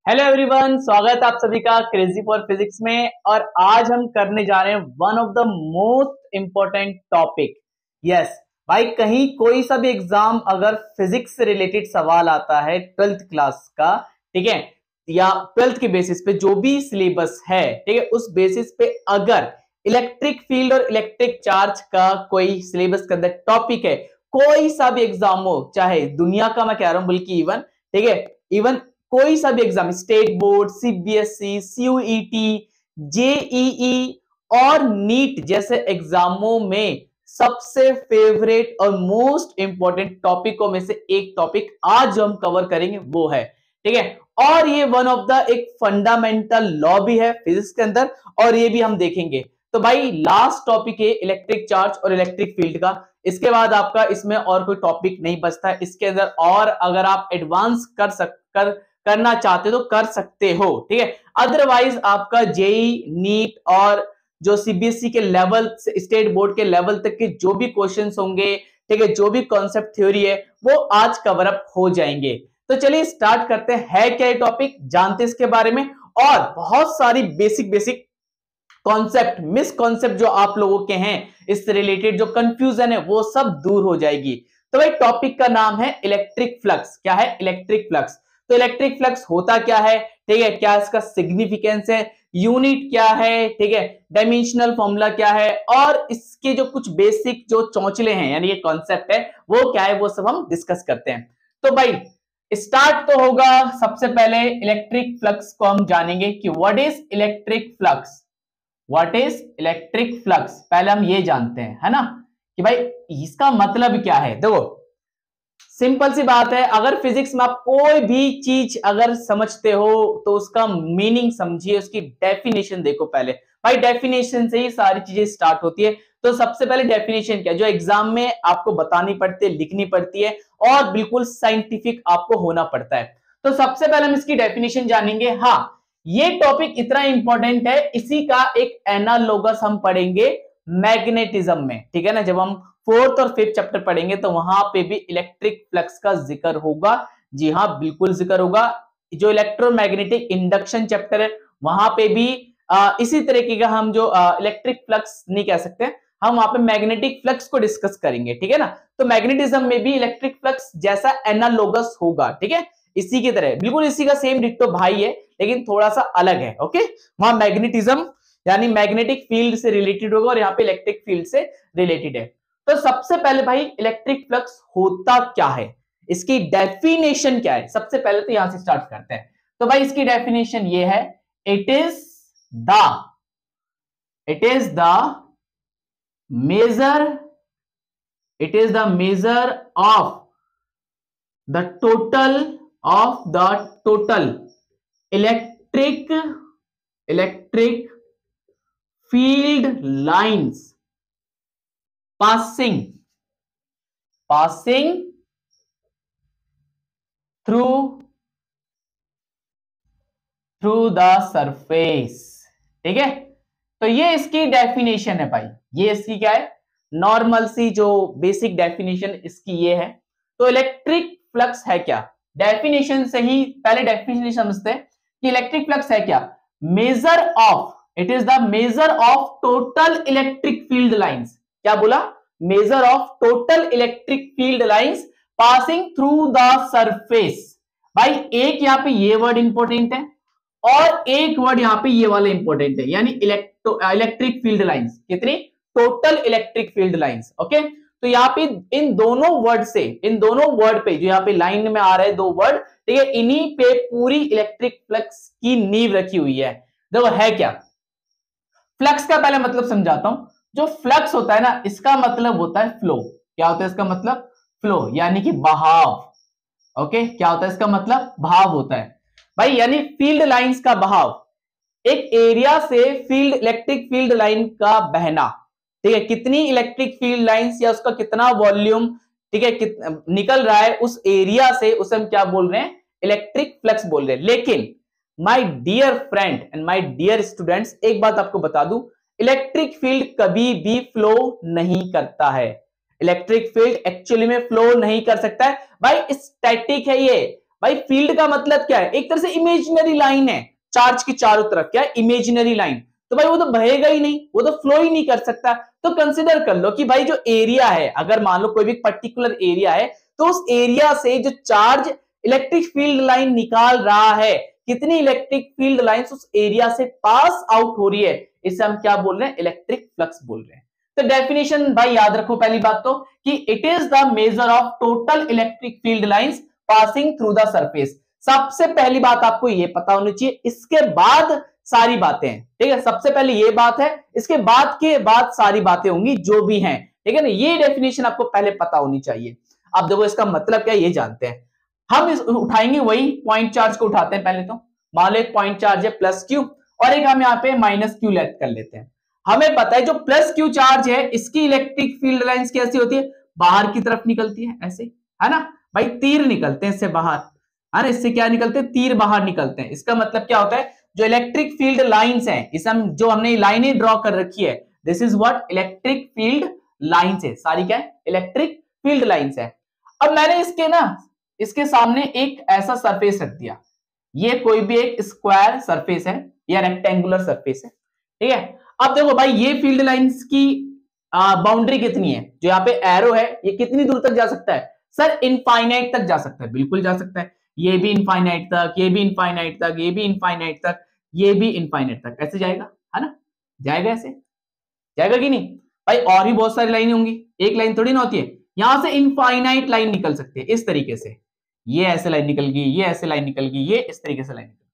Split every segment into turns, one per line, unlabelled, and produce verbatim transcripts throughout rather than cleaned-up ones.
Hello everyone, स्वागत है आप सभी का क्रेजी फॉर फिजिक्स में। और आज हम करने जा रहे हैं one of the most important topic. Yes भाई, कहीं कोई सा भी एग्जाम अगर फिजिक्स से रिलेटेड सवाल आता है ट्वेल्थ क्लास का, ठीक है, या ट्वेल्थ के बेसिस पे जो भी सिलेबस है, ठीक है, उस बेसिस पे अगर इलेक्ट्रिक फील्ड और इलेक्ट्रिक चार्ज का कोई सिलेबस के अंदर टॉपिक है, कोई सा भी एग्जाम हो, चाहे दुनिया का मैं कह रहा हूं, बल्कि इवन, ठीक है, इवन कोई सा भी exam, state board, CBSE, CUET, JEE और नीट जैसे एग्जामों में सबसे फेवरेट और मोस्ट इंपॉर्टेंट टॉपिकों में से एक टॉपिक आज जो हम कवर करेंगे वो है, ठीक है। और ये वन ऑफ द एक फंडामेंटल लॉ भी है फिजिक्स के अंदर, और ये भी हम देखेंगे। तो भाई लास्ट टॉपिक है इलेक्ट्रिक चार्ज और इलेक्ट्रिक फील्ड का। इसके बाद आपका इसमें और कोई टॉपिक नहीं बचता है इसके अंदर, और अगर आप एडवांस कर सक कर करना चाहते हो तो कर सकते हो, ठीक है। अदरवाइज आपका जेई, नीट और जो सीबीएसई के लेवल, स्टेट बोर्ड के लेवल तक के जो भी क्वेश्चंस होंगे, ठीक है, जो भी कॉन्सेप्ट थ्योरी है, वो आज कवर अप हो जाएंगे। तो चलिए स्टार्ट करते हैं। है क्या ये टॉपिक, जानते हैं इसके बारे में, और बहुत सारी basic basic concept, miss concept जो आप लोगों के हैं, इससे रिलेटेड जो कंफ्यूजन है वो सब दूर हो जाएगी। तो भाई टॉपिक का नाम है इलेक्ट्रिक फ्लक्स। क्या है इलेक्ट्रिक फ्लक्स? तो इलेक्ट्रिक फ्लक्स होता क्या है, ठीक है, क्या इसका सिग्निफिकेंस है, यूनिट क्या है, ठीक है, डायमेंशनल फॉर्मूला क्या है, और इसके जो कुछ बेसिक जो चौचले हैं, यानी ये कॉन्सेप्ट है वो क्या है, वो सब हम डिस्कस करते हैं। तो भाई स्टार्ट तो होगा, सबसे पहले इलेक्ट्रिक फ्लक्स को हम जानेंगे कि what is electric flux. What is electric flux, पहले हम ये जानते हैं, है ना, कि भाई इसका मतलब क्या है। देखो सिंपल सी बात है, अगर फिजिक्स में आप कोई भी चीज अगर समझते हो तो उसका मीनिंग समझिए, उसकी डेफिनेशन देखो पहले। भाई डेफिनेशन से ही सारी चीजें स्टार्ट होती है। तो सबसे पहले डेफिनेशन क्या, जो एग्जाम में आपको बतानी पड़ती है, लिखनी पड़ती है, और बिल्कुल साइंटिफिक आपको होना पड़ता है। तो सबसे पहले हम इसकी डेफिनेशन जानेंगे। हाँ, ये टॉपिक इतना इंपॉर्टेंट है, इसी का एक एनालोगस हम पढ़ेंगे मैग्नेटिज्म में, ठीक है ना। जब हम फोर्थ और फिफ्थ चैप्टर पढ़ेंगे तो वहां पे भी इलेक्ट्रिक फ्लक्स का जिक्र होगा। जी हाँ, बिल्कुल जिक्र होगा। जो इलेक्ट्रोमैग्नेटिक इंडक्शन चैप्टर है वहां पे भी आ, इसी तरीके का हम जो इलेक्ट्रिक फ्लक्स नहीं कह सकते, हम वहां पे मैग्नेटिक फ्लक्स को डिस्कस करेंगे, ठीक है ना। तो मैग्नेटिज्म में भी इलेक्ट्रिक फ्लक्स जैसा एनालोगस होगा, ठीक है, इसी की तरह, बिल्कुल इसी का सेम डिट्टो भाई है, लेकिन थोड़ा सा अलग है। ओके, वहां मैग्नेटिज्म यानी मैग्नेटिक फील्ड से रिलेटेड होगा और यहाँ पे इलेक्ट्रिक फील्ड से रिलेटेड है। तो सबसे पहले भाई इलेक्ट्रिक फ्लक्स होता क्या है, इसकी डेफिनेशन क्या है, सबसे पहले तो यहां से स्टार्ट करते हैं। तो भाई इसकी डेफिनेशन ये है, it is the it is the measure it is the measure of the total of the total electric electric field lines passing passing through through the surface, ठीक है। तो ये इसकी डेफिनेशन है भाई, ये इसकी क्या है, नॉर्मल सी जो बेसिक डेफिनेशन इसकी ये है। तो इलेक्ट्रिक फ्लक्स है क्या, डेफिनेशन से ही पहले डेफिनेशन समझते हैं कि इलेक्ट्रिक फ्लक्स है क्या। Measure of it is the measure of total electric field lines. क्या बोला, measure of total electric field lines passing through the surface. भाई एक यहां पे ये वर्ड इंपॉर्टेंट है और एक वर्ड यहां पे ये वाला इंपॉर्टेंट है, यानी इलेक्ट्रो इलेक्ट्रिक फील्ड लाइंस। कितनी, total electric field lines. Okay, तो यहाँ पे इन दोनों वर्ड से, इन दोनों वर्ड पे जो यहाँ पे लाइन में आ रहे हैं दो वर्ड, ठीक है, इन्हीं पे पूरी इलेक्ट्रिक फ्लक्स की नींव रखी हुई है। देखो है क्या फ्लक्स का, पहले मतलब समझाता हूं। जो फ्लक्स होता है ना, इसका मतलब होता है फ्लो। क्या होता है इसका मतलब, फ्लो यानी कि बहाव। ओके, क्या होता है इसका मतलब, बहाव होता है भाई, यानी फील्ड लाइंस का बहाव, एक एरिया से फील्ड इलेक्ट्रिक फील्ड लाइन का बहना, ठीक है, कितनी इलेक्ट्रिक फील्ड लाइंस या उसका कितना वॉल्यूम, ठीक है, निकल रहा है उस एरिया से, उसे हम क्या बोल रहे हैं, इलेक्ट्रिक फ्लक्स बोल रहे हैं। लेकिन my dear friend and my dear students, एक बात आपको बता दूं, इलेक्ट्रिक फील्ड कभी भी फ्लो नहीं करता है। इलेक्ट्रिक फील्ड एक्चुअली में फ्लो नहीं कर सकता है भाई, स्टैटिक है ये। भाई फील्ड का मतलब क्या है, एक तरह से इमेजिनरी लाइन है चार्ज की चारों तरफ, क्या है, इमेजिनरी लाइन। तो भाई वो तो बहेगा ही नहीं, वो तो फ्लो ही नहीं कर सकता। तो कंसिडर कर लो कि भाई जो एरिया है, अगर मान लो कोई भी पर्टिकुलर एरिया है, तो उस एरिया से जो चार्ज इलेक्ट्रिक फील्ड लाइन निकाल रहा है, कितनी इलेक्ट्रिक फील्ड लाइंस उस एरिया से पास आउट हो रही है, इसे हम क्या बोल रहे हैं, इलेक्ट्रिक फ्लक्स बोल रहे हैं। तो डेफिनेशन भाई याद रखो, पहली बात तो कि it is the measure of total electric field lines passing through the surface. सबसे पहली बात आपको ये पता होनी चाहिए, इसके बाद सारी बातें हैं, ठीक है। सबसे पहले ये बात है, इसके बाद के बाद सारी बातें होंगी जो भी हैं, ठीक है ना। ये डेफिनेशन आपको पहले पता होनी चाहिए। अब देखो इसका मतलब क्या, ये जानते हैं हम। इस उठाएंगे वही पॉइंट चार्ज को उठाते हैं पहले तो। मान लो एक पॉइंट चार्ज है प्लस क्यू, और एक हम यहाँ पे माइनस क्यू लेट कर लेते हैं। हमें पता है जो प्लस क्यू चार्ज है, इसकी इलेक्ट्रिक फील्ड लाइंस कैसी होती है, बाहर की तरफ निकलती है, ऐसे, है ना भाई, तीर निकलते हैं इससे बाहर, अरे इससे क्या निकलते हैं, तीर बाहर निकलते हैं। इसका मतलब क्या होता है, जो इलेक्ट्रिक फील्ड लाइंस हैं, इस हम जो हमने लाइनें ड्रॉ कर रखी है, this is what electric field lines है, सारी क्या है, इलेक्ट्रिक फील्ड लाइंस है। अब मैंने इसके ना इसके सामने एक ऐसा सरफेस रख दिया, ये कोई भी एक स्क्वायर सरफेस है या रेक्टेंगुलर सरफेस है, ठीक है। अब देखो भाई ये फील्ड लाइंस की बाउंड्री कितनी है, जो यहाँ पे एरो है ये कितनी दूर तक जा सकता है, सर इनफाइनाइट तक जा सकता है, बिल्कुल जा सकता है। ये भी इनफाइनाइट तक, ये भी इनफाइनाइट तक, ये भी इनफाइनाइट तक, ये भी इनफाइनाइट तक, ऐसे जाएगा, है ना, जाएगा, ऐसे जाएगा कि नहीं भाई। और भी बहुत सारी लाइनें होंगी, एक लाइन थोड़ी ना होती है। यहां से इनफाइनाइट लाइन निकल सकती है इस तरीके से, ये ऐसे लाइन निकल गई, ये ऐसे लाइन निकल गई, ये इस तरीके से लाइन निकल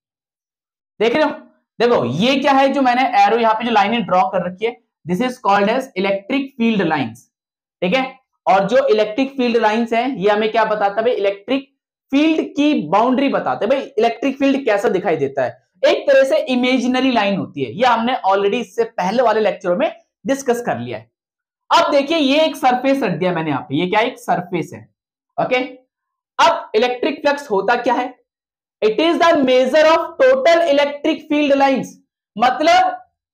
गई, देख रहे हो। देखो ये क्या है, जो मैंने एरो यहाँ पे जो लाइनें ड्रॉ कर रखी है, this is called as electric field lines, ठीक है। और जो इलेक्ट्रिक फील्ड लाइंस है, ये हमें क्या बताता है भाई, इलेक्ट्रिक फील्ड की बाउंड्री बताते हैं। भाई इलेक्ट्रिक फील्ड कैसा दिखाई देता है, एक तरह से इमेजिनरी लाइन होती है, ये हमने ऑलरेडी इससे पहले वाले लेक्चरों में डिस्कस कर लिया है। अब देखिए ये एक सरफेस रख दिया मैंने यहाँ पे, ये क्या एक सरफेस है, ओके। अब इलेक्ट्रिक फ्लक्स होता क्या है, it is the measure of total electric field lines. मतलब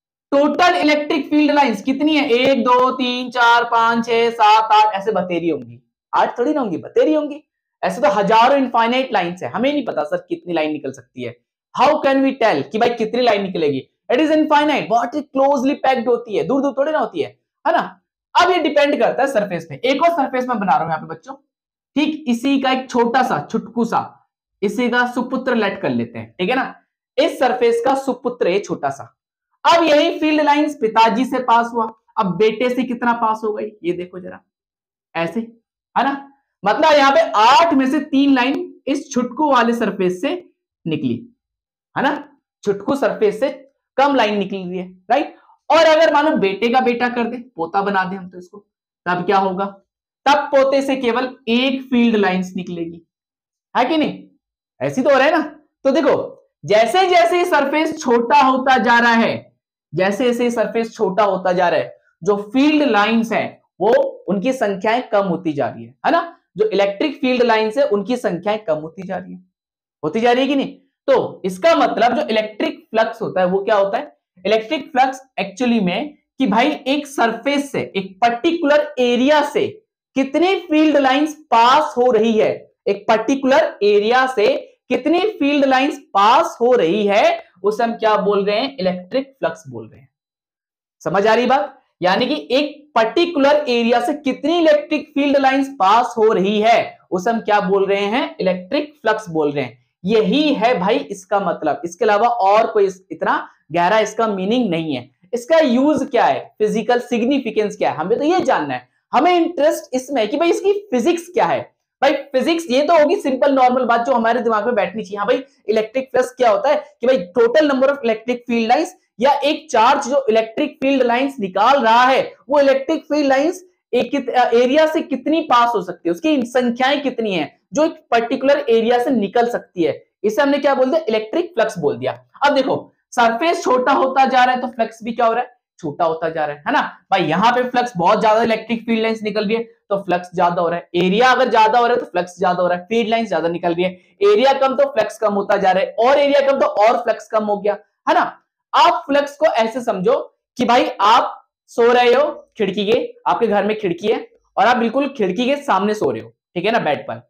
टोटल इलेक्ट्रिक फील्ड लाइंस कितनी है, एक दो तीन चार पांच छह सात आठ, ऐसे बतेरी होंगी, आठ थोड़ी ना होंगी, बतेरी होंगी। ऐसे तो हजारों इनफाइनाइट लाइंस है, हमें नहीं पता सर कितनी लाइन निकल सकती है। हाउ कैन वी टेल कि भाई कितनी लाइन निकलेगी, इट इज इनफाइनाइट, बहुत ही क्लोजली पैक्ड होती है, दूर दूर थोड़ी ना होती है, है ना। अब ये डिपेंड करता है सरफेस पे। एक और सरफेस में बना रहा हूं यहाँ पे बच्चों, ठीक इसी का एक छोटा सा छुटकू सा, इसी का सुपुत्र लेट कर लेते हैं, ठीक है ना। इस सरफेस का सुपुत्र है छोटा सा। अब यही फील्ड लाइंस पिताजी से पास हुआ, अब बेटे से कितना पास हो गई, ये देखो जरा, ऐसे, है ना। मतलब यहां पे आठ में से तीन लाइन इस छुटकू वाले सरफेस से निकली, है ना, छुटकू सरफेस से कम लाइन निकली है, राइट। और अगर मानो बेटे का बेटा कर दे, पोता बना दे हम तो इसको, तब क्या होगा, तब पोते से केवल एक फील्ड लाइंस निकलेगी, है कि नहीं, ऐसी तो हो रहा है ना। तो देखो जैसे जैसे सरफेस छोटा होता जा रहा है, जैसे जैसे सरफेस छोटा होता जा रहा है, जो फील्ड लाइंस है वो उनकी संख्याएं कम होती जा रही है, है ना। जो इलेक्ट्रिक फील्ड लाइंस है उनकी संख्याएं कम होती जा रही है, होती जा रही है कि नहीं। तो इसका मतलब जो इलेक्ट्रिक फ्लक्स होता है वो क्या होता है, इलेक्ट्रिक फ्लक्स एक्चुअली में कि भाई एक सरफेस से, एक पर्टिकुलर एरिया से कितनी फील्ड लाइंस पास हो रही है, एक पर्टिकुलर एरिया से कितनी फील्ड लाइंस पास हो रही है, उसे हम क्या बोल रहे हैं, इलेक्ट्रिक फ्लक्स बोल रहे हैं। समझ आ रही बात, यानी कि एक पर्टिकुलर एरिया से कितनी इलेक्ट्रिक फील्ड लाइंस पास हो रही है, उसे हम क्या बोल रहे हैं, इलेक्ट्रिक फ्लक्स बोल रहे हैं। यही है भाई इसका मतलब, इसके अलावा और कोई इतना गहरा इसका मीनिंग नहीं है। इसका यूज क्या है, फिजिकल सिग्निफिकेंस क्या है, हमें तो ये जानना है। हमें इंटरेस्ट इसमें है कि भाई इसकी फिजिक्स क्या है। भाई फिजिक्स ये तो होगी सिंपल नॉर्मल बात जो हमारे दिमाग में बैठनी चाहिए। हाँ भाई इलेक्ट्रिक फ्लक्स क्या होता है कि भाई total number of electric field lines, या एक चार्ज जो इलेक्ट्रिक फील्ड लाइंस निकाल रहा है, वो इलेक्ट्रिक फील्ड लाइंस एक एरिया से कितनी पास हो सकती है, उसकी संख्याएं कितनी है जो एक पर्टिकुलर एरिया से निकल सकती है, इसे हमने क्या बोल दिया, इलेक्ट्रिक फ्लक्स बोल दिया। अब देखो सरफेस छोटा होता जा रहा है तो फ्लक्स भी क्या हो रहा है, छोटा होता जा रहा है, है ना भाई। यहां पे फ्लक्स बहुत ज्यादा इलेक्ट्रिक फील्ड लाइंस निकल रही है तो फ्लक्स ज्यादा हो रहा है, एरिया अगर ज्यादा हो रहा है तो फ्लक्स ज्यादा हो रहा है, फील्ड लाइंस ज्यादा निकल रही है, एरिया कम तो फ्लक्स कम होता जा रहा है, और एरिया कम तो और फ्लक्स कम हो गया, है ना। आप फ्लक्स को ऐसे समझो कि भाई आप सो रहे हो खिड़की के, आपके घर में खिड़की है और आप बिल्कुल खिड़की के सामने सो रहे हो, ठीक है ना, बेड पर।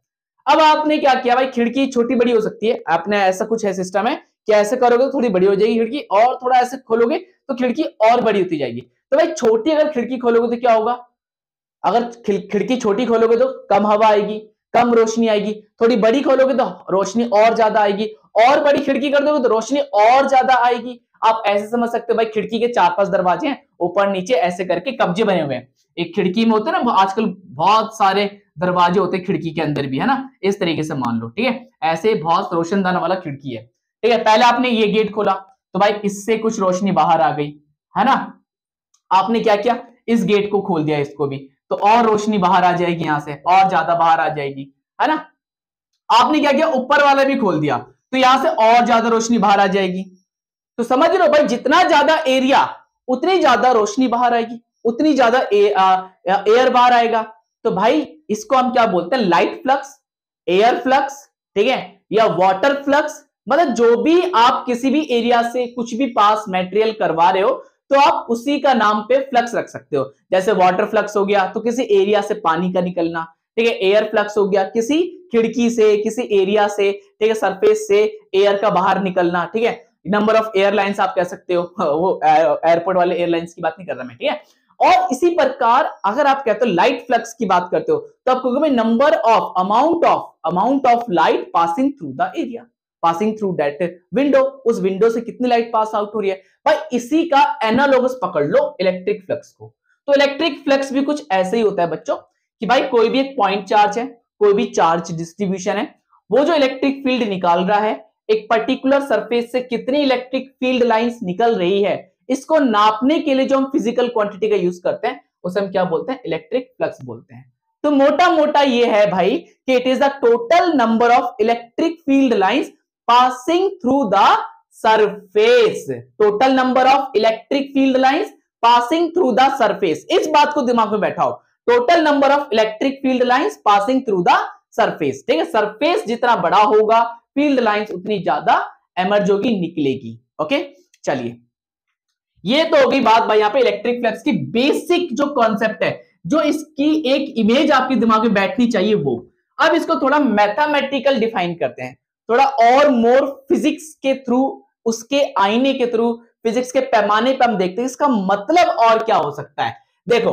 अब आपने क्या किया भाई, खिड़की छोटी बड़ी हो सकती है, आपने ऐसा कुछ है सिस्टम है कि ऐसे करोगे तो थोड़ी बड़ी हो जाएगी खिड़की, और थोड़ा ऐसे खोलोगे तो खिड़की और बड़ी होती जाएगी। तो भाई छोटी अगर खिड़की खोलोगे तो क्या होगा, अगर खिड़की छोटी खोलोगे तो कम हवा आएगी, कम रोशनी आएगी, थोड़ी बड़ी खोलोगे तो रोशनी और ज्यादा आएगी, और बड़ी खिड़की कर दोगे तो रोशनी और ज्यादा आएगी। आप ऐसे समझ सकते हो भाई, खिड़की के चार पांच दरवाजे हैं, ऊपर नीचे ऐसे करके कब्जे बने हुए हैं। एक खिड़की में होते हैं ना आजकल बहुत सारे दरवाजे होते हैं खिड़की के अंदर भी, है ना, इस तरीके से मान लो, ठीक है, ऐसे बहुत रोशनदान वाला खिड़की है, ठीक है। पहले आपने ये गेट खोला तो भाई इससे कुछ रोशनी बाहर आ गई, है ना। आपने क्या किया, इस गेट को खोल दिया, इसको भी, तो और रोशनी बाहर आ जाएगी, यहां से और ज्यादा बाहर आ जाएगी, है ना। आपने क्या किया, ऊपर वाला भी खोल दिया तो यहां से और ज्यादा रोशनी बाहर आ जाएगी। तो समझ लो भाई, जितना ज्यादा एरिया उतनी ज्यादा रोशनी बाहर आएगी, उतनी ज्यादा एयर बाहर आएगा। तो भाई इसको हम क्या बोलते हैं, लाइट फ्लक्स, एयर फ्लक्स, ठीक है, या वाटर फ्लक्स। मतलब जो भी आप किसी भी एरिया से कुछ भी पास मटेरियल करवा रहे हो तो आप उसी का नाम पे फ्लक्स रख सकते हो। जैसे वाटर फ्लक्स हो गया तो किसी एरिया से पानी का निकलना, ठीक है। एयर फ्लक्स हो गया किसी खिड़की से, किसी एरिया से, ठीक है, सरफेस से एयर का बाहर निकलना, ठीक है। नंबर ऑफ एयरलाइंस आप कह सकते हो, वो एयरपोर्ट वाले एयरलाइंस की बात नहीं कर रहा मैं, ठीक है। और इसी प्रकार अगर आप कहते हो लाइट फ्लक्स की बात करते हो तो आप कहोगे number of amount of amount of light passing through the area, passing through that window, उस विंडो से कितनी लाइट पास आउट हो रही है। भाई इसी का एनालॉगस पकड़ लो इलेक्ट्रिक फ्लक्स को। तो इलेक्ट्रिक फ्लक्स भी कुछ ऐसे ही होता है बच्चों कि भाई कोई भी एक पॉइंट चार्ज है, कोई भी चार्ज डिस्ट्रीब्यूशन है, वो जो इलेक्ट्रिक फील्ड निकाल रहा है एक पर्टिकुलर सरफेस से कितनी इलेक्ट्रिक फील्ड लाइंस निकल रही है, इसको नापने के लिए जो हम फिजिकल क्वांटिटी का यूज करते हैं उसे हम क्या बोलते हैं, इलेक्ट्रिक फ्लक्स बोलते हैं। तो मोटा मोटा ये है भाई कि it is the total number of electric field lines passing through the surface, total number of electric field lines passing through the surface. इस बात को दिमाग में बैठाओ, total number of electric field lines passing through the surface, ठीक है। Surface जितना बड़ा होगा फील्ड लाइंस उतनी ज्यादा एमर्ज होगी, निकलेगी। ओके चलिए, ये तो होगी बात भाई यहाँ पे इलेक्ट्रिक फ्लक्स की बेसिक जो कॉन्सेप्ट है, जो इसकी एक इमेज आपके दिमाग में बैठनी चाहिए वो। अब इसको थोड़ा मैथमेटिकल डिफाइन करते हैं, थोड़ा और मोर फिजिक्स के थ्रू, उसके आईने के थ्रू, फिजिक्स के पैमाने पर हम देखते हैं इसका मतलब और क्या हो सकता है। देखो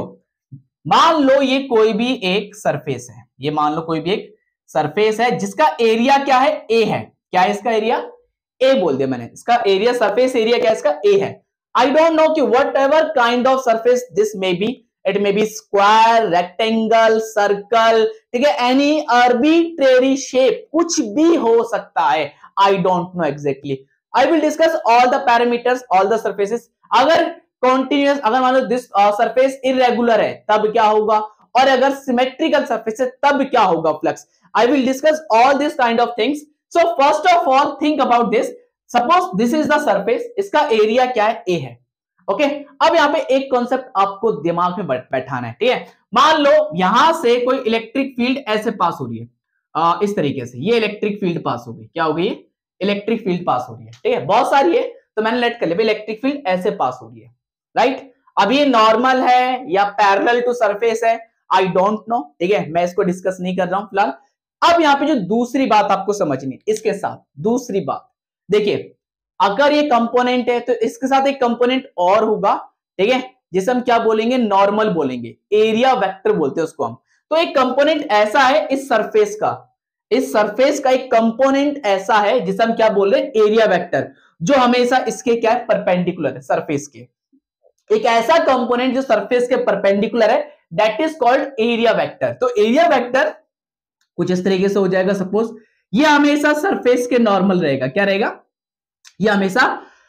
मान लो ये कोई भी एक सरफेस है, ये मान लो कोई भी एक सरफेस है जिसका एरिया क्या है, ए है। क्या है इसका एरिया, ए बोल दिया मैंने, इसका एरिया, सरफेस एरिया क्या है इसका, ए है। I don't know कि whatever kind of surface this may be, it may be square, rectangle, circle, ठीक है, any arbitrary shape, कुछ भी हो सकता है। I don't know exactly. I will discuss all the parameters, all the surfaces. अगर continuous, अगर मान लो this uh, surface irregular है तब क्या होगा, और अगर symmetrical surface है तब क्या होगा flux. I will discuss all these kind of things. So first of all, think about this. Suppose this is the surface, इसका एरिया क्या है, ए है। Okay okay? अब यहां पे एक कॉन्सेप्ट आपको दिमाग में बैठाना है, ठीक है। मान लो यहां से कोई इलेक्ट्रिक फील्ड ऐसे पास हो रही है, आ, इस तरीके से ये इलेक्ट्रिक फील्ड पास हो गई, क्या हो गई, इलेक्ट्रिक फील्ड पास हो रही है, ठीक है, बहुत सारी है तो मैंने लेट कर लिया इलेक्ट्रिक फील्ड ऐसे पास हो रही है, राइट। अब ये नॉर्मल है या पैरेलल टू सरफेस है, आई डोंट नो, ठीक है, मैं इसको डिस्कस नहीं कर रहा हूं फिलहाल। अब यहां पे जो दूसरी बात आपको समझनी है, इसके साथ दूसरी बात देखिए, अगर ये कंपोनेंट है तो इसके साथ एक कंपोनेंट और होगा, ठीक है, जिसे हम क्या बोलेंगे, नॉर्मल बोलेंगे, एरिया वेक्टर बोलते हैं उसको हम। तो एक कंपोनेंट ऐसा है इस सरफेस का, इस सरफेस का एक कंपोनेंट ऐसा है जिसे हम क्या बोल रहे हैं, एरिया वेक्टर, जो हमेशा इसके क्या है, परपेंडिकुलर है सरफेस के। एक ऐसा कंपोनेंट जो सरफेस के परपेंडिकुलर है, that is called area vector. तो एरिया वेक्टर कुछ इस तरीके से हो जाएगा, सपोज ये हमेशा सरफेस के नॉर्मल रहेगा, क्या रहेगा, ये हमेशा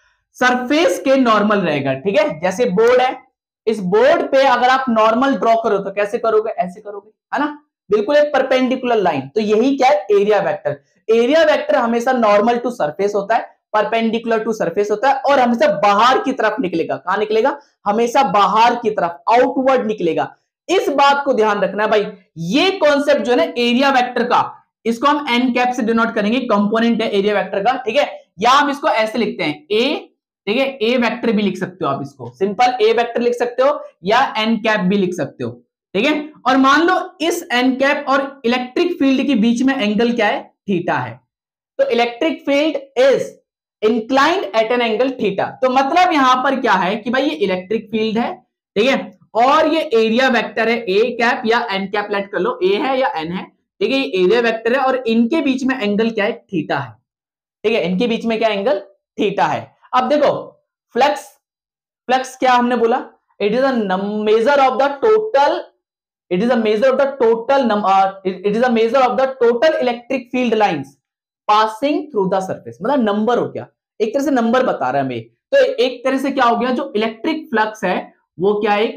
सरफेस के नॉर्मल रहेगा, ठीक है। जैसे बोर्ड है, इस बोर्ड पे अगर आप नॉर्मल ड्रॉ करो तो कैसे करोगे, ऐसे करोगे, है ना, बिल्कुल एक परपेंडिकुलर लाइन। तो यही क्या है, एरिया वेक्टर। एरिया वेक्टर हमेशा नॉर्मल टू सरफेस होता है, परपेंडिकुलर टू सरफेस होता है, और हमेशा बाहर की तरफ निकलेगा। कहां निकलेगा, हमेशा बाहर की तरफ, आउटवर्ड निकलेगा। इस बात को ध्यान रखना है भाई, ये कॉन्सेप्ट जो है ना एरिया वेक्टर का, इसको हम एन कैप से डिनोट करेंगे, कंपोनेंट है एरिया वेक्टर का, ठीक है। या हम इसको ऐसे लिखते हैं ए, ठीक है, ए वेक्टर भी लिख सकते हो आप, इसको सिंपल ए वेक्टर लिख सकते हो या एन कैप भी लिख सकते हो। ठीक है। और मान लो इस एन कैप और इलेक्ट्रिक फील्ड के बीच में एंगल क्या है, थीटा है। तो electric field is inclined at an angle theta. तो मतलब यहां पर क्या है कि भाई ये इलेक्ट्रिक फील्ड है, ठीक है, और ये एरिया वेक्टर है ए कैप या एन कैप, लेट कर लो ए है या एन है, ठीक है, ये एरिया वेक्टर है और इनके बीच में एंगल क्या है, थीटा है, ठीक है, इनके बीच में क्या एंगल, थीटा है। अब देखो फ्लक्स, फ्लक्स क्या हमने बोला, it is a measure of the total, it is a measure of the total it is a measure of the total electric field lines passing through the surface. मतलब number हो गया, एक तरह से number बता रहा है हमें। तो एक तरह से क्या हो गया, जो इलेक्ट्रिक फ्लक्स है वो क्या एक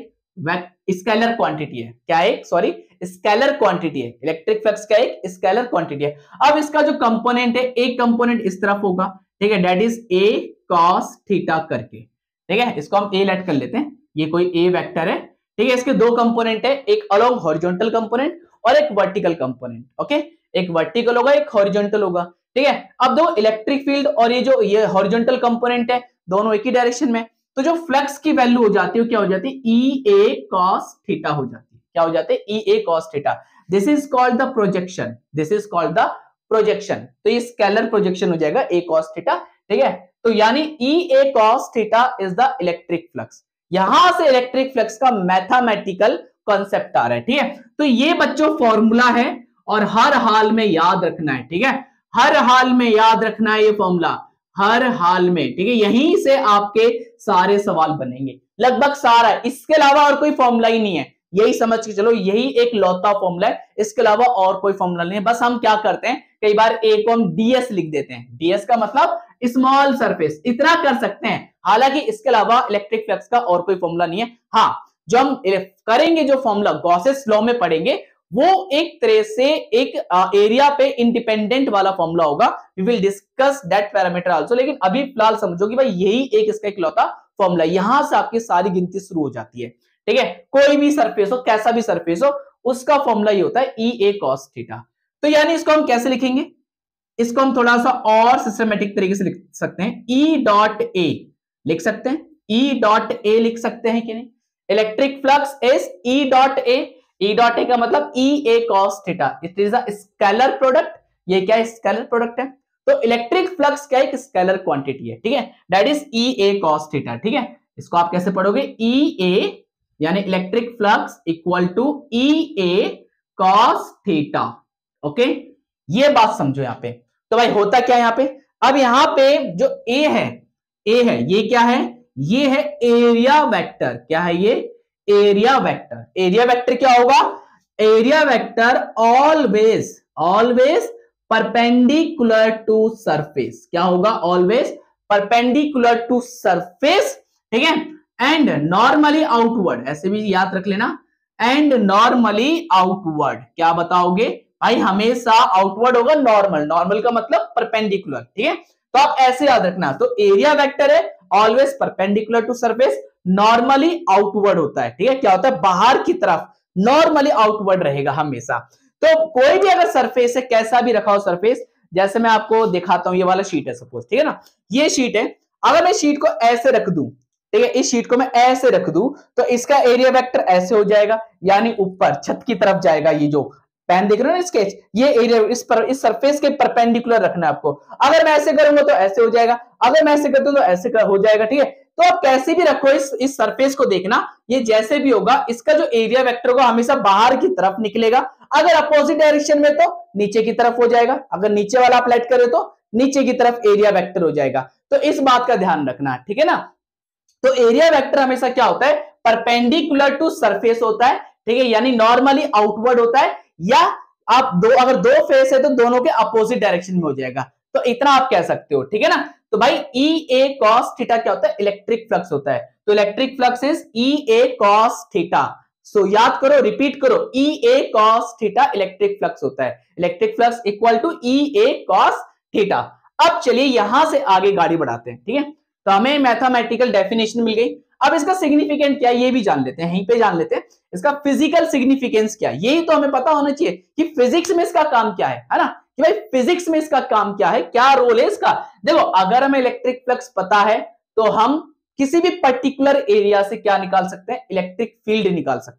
स्केलर क्वांटिटी है, क्या एक सॉरी स्केलर क्वांटिटी है, इलेक्ट्रिक फ्लक्स का एक स्केलर क्वांटिटी है। अब इसका जो कंपोनेंट है, एक कंपोनेंट इस तरफ होगा, ठीक है, that is A cos theta करके, ठीक है, इसको हम ए लेट कर लेते हैं, ये कोई ए वेक्टर है, ठीक है। इसके दो कंपोनेंट है, एक अलोंग हॉरिजॉन्टल कंपोनेंट और एक वर्टिकल कंपोनेंट, ओके, एक वर्टिकल होगा एक हॉरिजॉन्टल होगा, ठीक है। अब दो इलेक्ट्रिक फील्ड और ये जो ये हॉरिजॉन्टल कंपोनेंट है दोनों एक ही डायरेक्शन में, तो जो फ्लक्स की वैल्यू हो जाती है क्या हो जाती है, ई ए कॉस थीटा हो जाती है, क्या हो जाते हैं, E A cos theta. This is called the projection, this is called the projection. तो ये स्केलर प्रोजेक्शन हो जाएगा ए कॉस थीटा, ठीक है। तो यानी E A cos theta is the electric flux. यहां से इलेक्ट्रिक फ्लक्स का मैथमेटिकल कॉन्सेप्ट आ रहा है, ठीक है। तो ये बच्चों फॉर्मूला है और हर हाल में याद रखना है, ठीक है, हर हाल में याद रखना है ये फॉर्मूला, हर हाल में, ठीक है। यहीं से आपके सारे सवाल बनेंगे, लगभग सारा, इसके अलावा और कोई फॉर्मूला ही नहीं है, यही समझ के चलो, यही एक लौता फॉर्मूला है, इसके अलावा और कोई फॉर्मूला नहीं है। बस हम क्या करते हैं, कई बार ए को हम डीएस लिख देते हैं, डीएस का मतलब स्मॉल सरफेस, इतना कर सकते हैं। हालांकि इसके अलावा इलेक्ट्रिक फ्लक्स का और कोई फॉर्मूला नहीं है। हाँ, जो हम करेंगे, जो फॉर्मूला गॉसेस लॉ में पढ़ेंगे, वो एक तरह से एक एरिया पे इंडिपेंडेंट वाला फॉर्मूला होगा, we will discuss that parameter also. लेकिन अभी फिलहाल समझो कि भाई यही एक इसका इकलौता फॉर्मूला, यहां से आपकी सारी गिनती शुरू हो जाती है, ठीक है। कोई भी सरफेस हो, कैसा भी सरफेस हो, उसका फॉर्मूला ये होता है ई ए कॉस थीटा। तो यानी इसको हम कैसे लिखेंगे, इसको हम थोड़ा सा और सिस्टमेटिक तरीके से लिख सकते हैं, ई डॉट ए लिख सकते हैं, ई डॉट ए लिख सकते हैं कि नहीं। Electric flux is E dot A, E dot A का मतलब E A cos theta, it is a scalar product, ये क्या है, स्केलर प्रोडक्ट है। तो इलेक्ट्रिक फ्लक्स क्या है, एक स्केलर क्वांटिटी है, ठीक है, that is E A cos theta, ठीक है। इसको आप कैसे पढ़ोगे, ई ए यानी electric flux equal to E A cos theta, okay, ये बात समझो यहां पे। तो भाई होता क्या है यहां पे, अब यहां पे जो ए है, ए है, ये क्या है, ये है एरिया वेक्टर, क्या है ये, एरिया वेक्टर। एरिया वेक्टर क्या होगा, area vector always always perpendicular to surface, क्या होगा, ऑलवेज परपेंडिकुलर टू सरफेस, ठीक है, एंड नॉर्मली आउटवर्ड, ऐसे भी याद रख लेना, एंड नॉर्मली आउटवर्ड, क्या बताओगे भाई, हमेशा आउटवर्ड होगा, नॉर्मल, नॉर्मल का मतलब परपेंडिकुलर, ठीक है। तो आप ऐसे याद रखना, तो एरिया वेक्टर है always perpendicular to surface, normally outward होता है, ठीक है, क्या होता है, बाहर की तरफ, नॉर्मली आउटवर्ड रहेगा हमेशा। तो कोई भी अगर सरफेस है, कैसा भी रखा हो सरफेस, जैसे मैं आपको दिखाता हूं, ये वाला शीट है सपोज, ठीक है ना, ये शीट है, अगर मैं शीट को ऐसे रख दूं, ठीक है, इस शीट को मैं ऐसे रख दूं, तो इसका एरिया वेक्टर ऐसे हो जाएगा, यानी ऊपर छत की तरफ जाएगा, ये जो पेन देख रहे हो ना स्केच, ये एरिया इस पर इस सरफेस के परपेंडिकुलर रखना है आपको। अगर मैं ऐसे करूंगा तो ऐसे हो जाएगा, अगर मैं ऐसे करता हूं तो ऐसे हो जाएगा, ठीक है। तो आप कैसे भी रखो इस इस सरफेस को, देखना ये जैसे भी होगा, इसका जो एरिया वेक्टर होगा हमेशा बाहर की तरफ निकलेगा। अगर अपोजिट डायरेक्शन में तो नीचे की तरफ हो जाएगा, अगर नीचे वाला आप लाइट करो तो नीचे की तरफ एरिया वेक्टर हो जाएगा। तो इस बात का ध्यान रखना है, ठीक है ना। तो एरिया वेक्टर हमेशा क्या होता है, परपेंडिकुलर टू सरफेस होता है, ठीक है, यानी नॉर्मली आउटवर्ड होता है, या आप दो अगर दो फेस है तो दोनों के अपोजिट डायरेक्शन में हो जाएगा। तो इतना आप कह सकते हो, ठीक है ना। तो भाई ई ए कॉस थीटा क्या होता है, इलेक्ट्रिक फ्लक्स होता है। तो electric flux is E A cos theta. So याद करो, रिपीट करो, E A cos theta electric flux होता है। Electric flux equal to E A cos theta. अब चलिए यहां से आगे गाड़ी बढ़ाते हैं, ठीक है। तो हमें मैथमेटिकल डेफिनेशन मिल गई। अब इसका सिग्निफिकेंट क्या है ये भी जान लेते हैं, यहीं पे जान लेते हैं इसका फिजिकल सिग्निफिकेंस क्या है। यही तो हमें पता होना चाहिए कि फिजिक्स में इसका काम क्या है, है ना, कि भाई फिजिक्स में इसका काम क्या है, क्या रोल है इसका। देखो अगर हमें इलेक्ट्रिक फ्लक्स पता है तो हम किसी भी पर्टिकुलर एरिया से क्या निकाल सकते हैं, इलेक्ट्रिक फील्ड निकाल सकते हैं।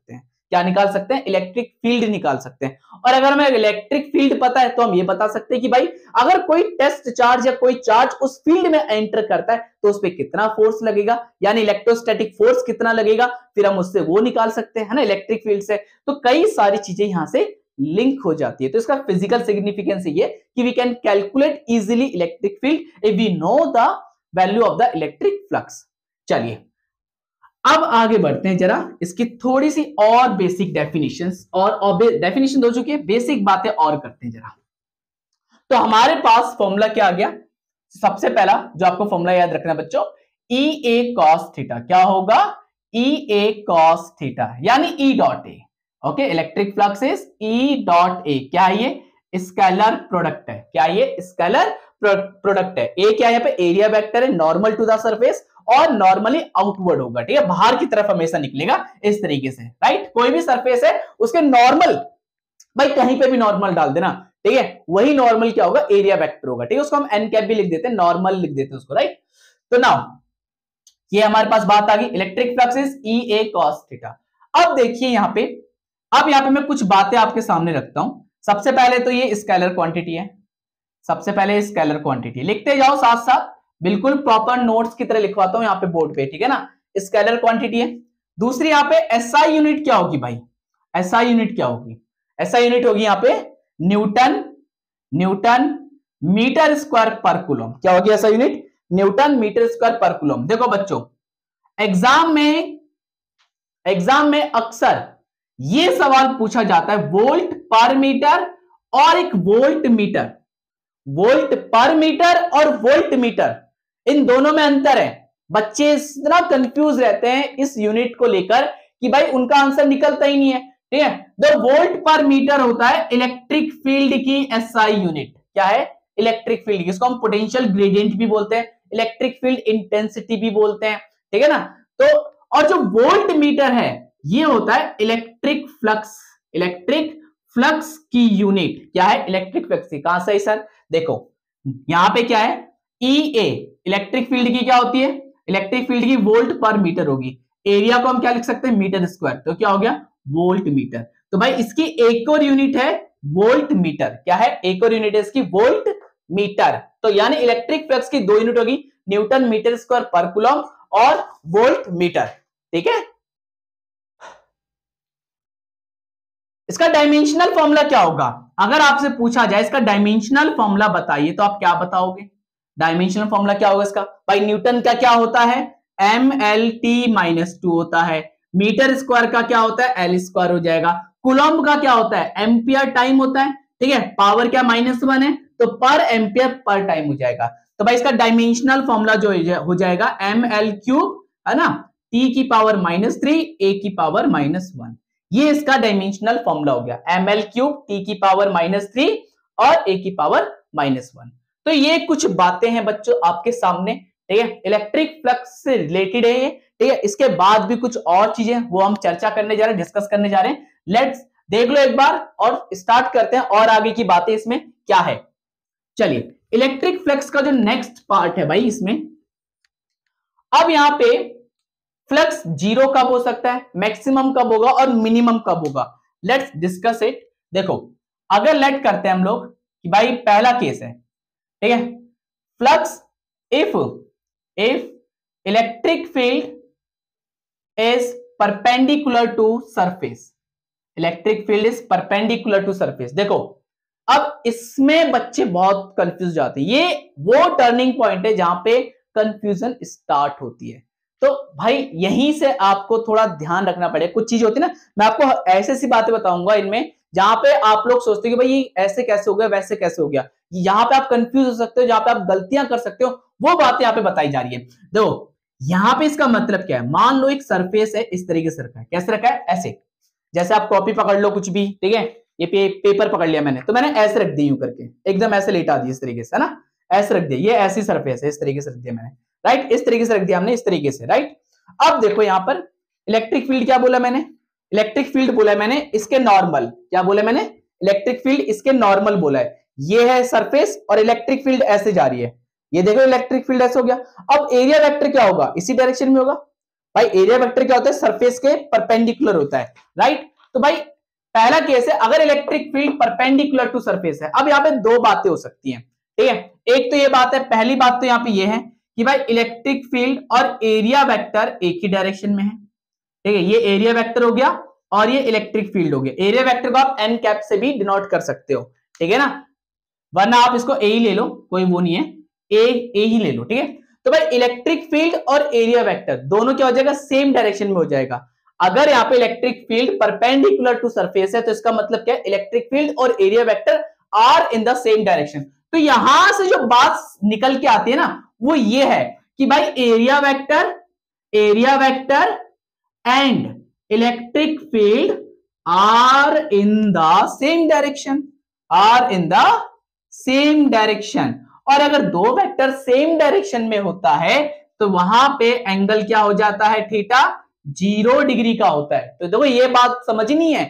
क्या निकाल सकते हैं, इलेक्ट्रिक फील्ड निकाल सकते हैं। और अगर हमें इलेक्ट्रिक फील्ड पता है तो हम ये बता सकते हैं कि भाई अगर कोई टेस्ट चार्ज या कोई चार्ज उस फील्ड में एंटर करता है तो उस पर कितना फोर्स लगेगा, यानी इलेक्ट्रोस्टैटिक फोर्स कितना लगेगा, फिर हम उससे वो निकाल सकते हैं ना इलेक्ट्रिक फील्ड से। तो कई सारी चीजें यहां से लिंक हो जाती है। तो इसका फिजिकल सिग्निफिकेंस ये कि we can calculate easily electric field if we know the value of the electric flux. चलिए अब आगे बढ़ते हैं, जरा इसकी थोड़ी सी और बेसिक डेफिनेशंस और डेफिनेशन हो चुकी है, बेसिक बातें और करते हैं जरा। तो हमारे पास फॉर्मूला क्या आ गया, सबसे पहला जो आपको फॉर्मूला याद रखना है बच्चों, ई ए कॉस थीटा। क्या होगा, ई ए कॉस थीटा, यानी E dot A. Okay, electric flux is E dot A. क्या है ये, स्केलर प्रोडक्ट है। क्या ये, स्केलर प्रोडक्ट है। ए क्या है, यहाँ पे एरिया वेक्टर है, नॉर्मल टू द सरफेस और नॉर्मली आउटवर्ड होगा। ठीक है, बाहर की तरफ हमेशा निकलेगा इस तरीके से, राइट। कोई भी सरफेस है उसके नॉर्मल, भाई कहीं पे भी नॉर्मल डाल देना, ठीक है, वही नॉर्मल क्या होगा, एरिया वेक्टर होगा। ठीक है, उसको हम एन कैप भी लिख देते हैं, नॉर्मल लिख देते हैं उसको, राइट। तो नाउ ये हमारे पास बात आ गई, electric flux is E A cos theta. अब देखिए यहां पे, अब यहां पे मैं कुछ बातें आपके सामने रखता हूं। सबसे पहले तो ये स्केलर क्वांटिटी है, सबसे पहले स्केलर क्वांटिटी लिखते जाओ साथ साथ, बिल्कुल प्रॉपर नोट्स की तरह लिखवाता हूं यहाँ पे बोर्ड पे, ठीक है ना। स्केलर क्वांटिटी है। दूसरी यहाँ पे एसआई यूनिट क्या होगी भाई, एसआई यूनिट क्या होगी, एसआई यूनिट होगी यहाँ पे न्यूटन, न्यूटन मीटर स्क्वायर पर कूलम। क्या होगी SI unit, newton metre square पर कूलम। देखो बच्चों, एग्जाम में एग्जाम में अक्सर ये सवाल पूछा जाता है, वोल्ट पर मीटर और एक volt metre, volt per metre और वोल्ट मीटर, इन दोनों में अंतर है। बच्चे इतना कंफ्यूज रहते हैं इस यूनिट को लेकर कि भाई उनका आंसर निकलता ही नहीं है, ठीक है। द वोल्ट पर मीटर होता है इलेक्ट्रिक फील्ड की एसआई यूनिट। क्या है, इलेक्ट्रिक फील्ड, जिसको हम पोटेंशियल ग्रेडियंट भी बोलते हैं, इलेक्ट्रिक फील्ड इंटेंसिटी भी बोलते हैं, ठीक है ना। तो और जो वोल्ट मीटर है ये होता है इलेक्ट्रिक फ्लक्स, इलेक्ट्रिक फ्लक्स की यूनिट। क्या है, इलेक्ट्रिक फ्लक्स की। कहां से सर, देखो यहां पे क्या है, ई ए इलेक्ट्रिक फील्ड की क्या होती है, इलेक्ट्रिक फील्ड की वोल्ट पर मीटर होगी। एरिया को हम क्या लिख सकते हैं, मीटर स्क्वायर, तो क्या हो गया, वोल्ट मीटर। तो भाई इसकी एक और यूनिट है वोल्ट मीटर। क्या है, एक और यूनिट है इसकी वोल्ट मीटर। तो यानी इलेक्ट्रिक फ्लक्स की दो यूनिट होगी, न्यूटन मीटर स्क्वायर पर कूलम और वोल्ट मीटर, ठीक है। इसका डायमेंशनल फॉर्मूला क्या होगा, अगर आपसे पूछा जाए इसका डायमेंशनल फॉर्मूला बताइए तो आप क्या बताओगे, डायमेंशनल फॉर्मूला क्या होगा इसका। भाई न्यूटन का क्या होता है, M L T minus two होता है, मीटर स्क्वायर का क्या होता है, एल स्क्वायर हो जाएगा, कूलम्ब का क्या होता है, एम्पियर टाइम होता है, ठीक है, पावर क्या माइनस वन है तो पर एम्पियर पर टाइम हो जाएगा। तो भाई इसका डायमेंशनल फॉर्मूला जो हो जाएगा एम एल क्यूब, है ना, टी की पावर माइनस थ्री ए की पावर माइनस वन, ये इसका डायमेंशनल फॉर्मूला हो गया, एम एल क्यूब टी की पावर माइनस थ्री और ए की पावर माइनस वन। तो ये कुछ बातें हैं बच्चों आपके सामने, ठीक है, इलेक्ट्रिक फ्लक्स से रिलेटेड है ये, ठीक है। इसके बाद भी कुछ और चीजें वो हम चर्चा करने जा रहे हैं, डिस्कस करने जा रहे हैं। लेट्स देख लो एक बार और स्टार्ट करते हैं और आगे की बातें इसमें क्या है। चलिए, इलेक्ट्रिक फ्लक्स का जो नेक्स्ट पार्ट है भाई इसमें, अब यहां पे फ्लक्स जीरो कब हो सकता है, मैक्सिमम कब होगा और मिनिमम कब होगा, लेट्स डिस्कस इट। देखो अगर लेट करते हैं हम लोग कि भाई पहला केस है, ठीक है, flux if if electric field is perpendicular to surface, electric field is perpendicular to surface. देखो अब इसमें बच्चे बहुत कंफ्यूज जाते हैं, ये वो टर्निंग पॉइंट है जहां पे कंफ्यूजन स्टार्ट होती है। तो भाई यहीं से आपको थोड़ा ध्यान रखना पड़ेगा, कुछ चीज होती है ना, मैं आपको ऐसे सी बातें बताऊंगा इनमें जहां पे आप लोग सोचते हो कि भाई ये ऐसे कैसे हो गया वैसे कैसे हो गया, यहां पे आप कंफ्यूज हो सकते हो, जहां पे आप गलतियां कर सकते हो, वो बातें यहां पे बताई जा रही है। देखो यहां पे इसका मतलब क्या है, मान लो एक सरफेस है, इस तरीके से रखा है, कैसे रखा है, ऐसे, जैसे आप कॉपी पकड़ लो कुछ भी, ठीक है, ये पे, पेपर पकड़ लिया मैंने, तो मैंने ऐसे रख दी यूं करके, एकदम ऐसे लेटा दी इस तरीके से, है ना, ऐसे रख दिया, ये ऐसी सरफेस है, इस तरीके से रख दिया मैंने, राइट, इस तरीके से रख दिया हमने, इस तरीके से, राइट। अब देखो यहां पर इलेक्ट्रिक फील्ड क्या बोला मैंने, इलेक्ट्रिक फील्ड बोला है मैंने इसके नॉर्मल, क्या बोला मैंने, इलेक्ट्रिक फील्ड इसके नॉर्मल बोला है, ये है सरफेस और इलेक्ट्रिक फील्ड ऐसे जा रही है, ये देखो इलेक्ट्रिक फील्ड ऐसे हो गया। अब एरिया वेक्टर क्या होगा, इसी डायरेक्शन में होगा। भाई एरिया वेक्टर क्या होता है, सरफेस के परपेंडिकुलर होता है, राइट। तो भाई पहला केस है अगर electric field perpendicular to surface है। अब यहाँ पे दो बातें हो सकती हैं, ठीक है। एक तो ये बात है, पहली बात तो यहाँ पे ये है कि भाई इलेक्ट्रिक फील्ड और एरिया वेक्टर एक ही डायरेक्शन में है, ठीक है। ये एरिया वेक्टर हो गया और ये इलेक्ट्रिक फील्ड हो गया। एरिया वेक्टर को आप एन कैप से भी डिनोट कर सकते हो, ठीक है ना, वरना आप इसको ए ही ले लो, कोई वो नहीं है, ए ए ही ले लो, ठीक है। तो भाई इलेक्ट्रिक फील्ड और एरिया वेक्टर दोनों क्या हो जाएगा, सेम डायरेक्शन में हो जाएगा। अगर यहाँ पे electric field perpendicular to surface है तो इसका मतलब क्या है, इलेक्ट्रिक फील्ड और area vector are in the same direction. तो यहां से जो बात निकल के आती है ना वो ये है कि भाई area vector area vector and electric field are in the same direction, are in the same direction. और अगर दो वेक्टर सेम डायरेक्शन में होता है तो वहां पे एंगल क्या हो जाता है, थीटा जीरो डिग्री का होता है। तो देखो ये बात समझनी है,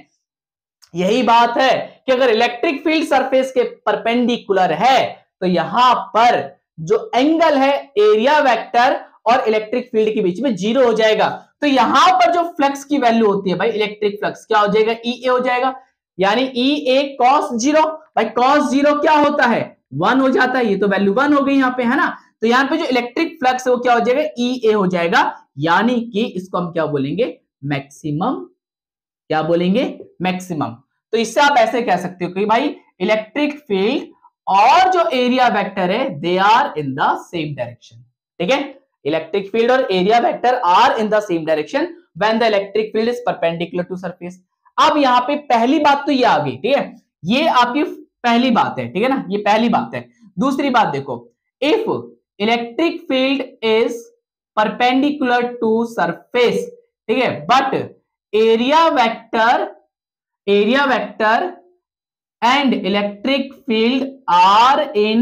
यही बात है कि अगर इलेक्ट्रिक फील्ड सरफेस के परपेंडिकुलर है तो यहां पर जो एंगल है एरिया वेक्टर और इलेक्ट्रिक फील्ड के बीच में जीरो हो जाएगा। तो यहां पर जो फ्लक्स की वैल्यू होती है भाई, इलेक्ट्रिक फ्लक्स क्या हो जाएगा, ई ए हो जाएगा, यानी ई ए कॉस जीरो। भाई कॉस जीरो क्या होता है, वन हो जाता है, ये तो वैल्यू वन हो गई यहाँ पे, है ना। तो यहाँ पे जो इलेक्ट्रिक फ्लक्स है वो क्या हो जाएगा, ई ए हो जाएगा, यानी कि इसको हम क्या बोलेंगे, मैक्सिमम, क्या बोलेंगे, मैक्सिमम। तो इससे आप ऐसे कह सकते हो कि भाई इलेक्ट्रिक फील्ड और जो एरिया वेक्टर है they are in the same direction, ठीक है। इलेक्ट्रिक फील्ड और area vector are in the same direction when the electric field is perpendicular to surface. अब यहाँ पे पहली बात तो ये आ गई, ठीक है, ये आपकी पहली बात है, ठीक है ना, ये पहली बात है। दूसरी बात देखो, if electric field is perpendicular to surface, ठीक है, but area vector area vector and electric field are in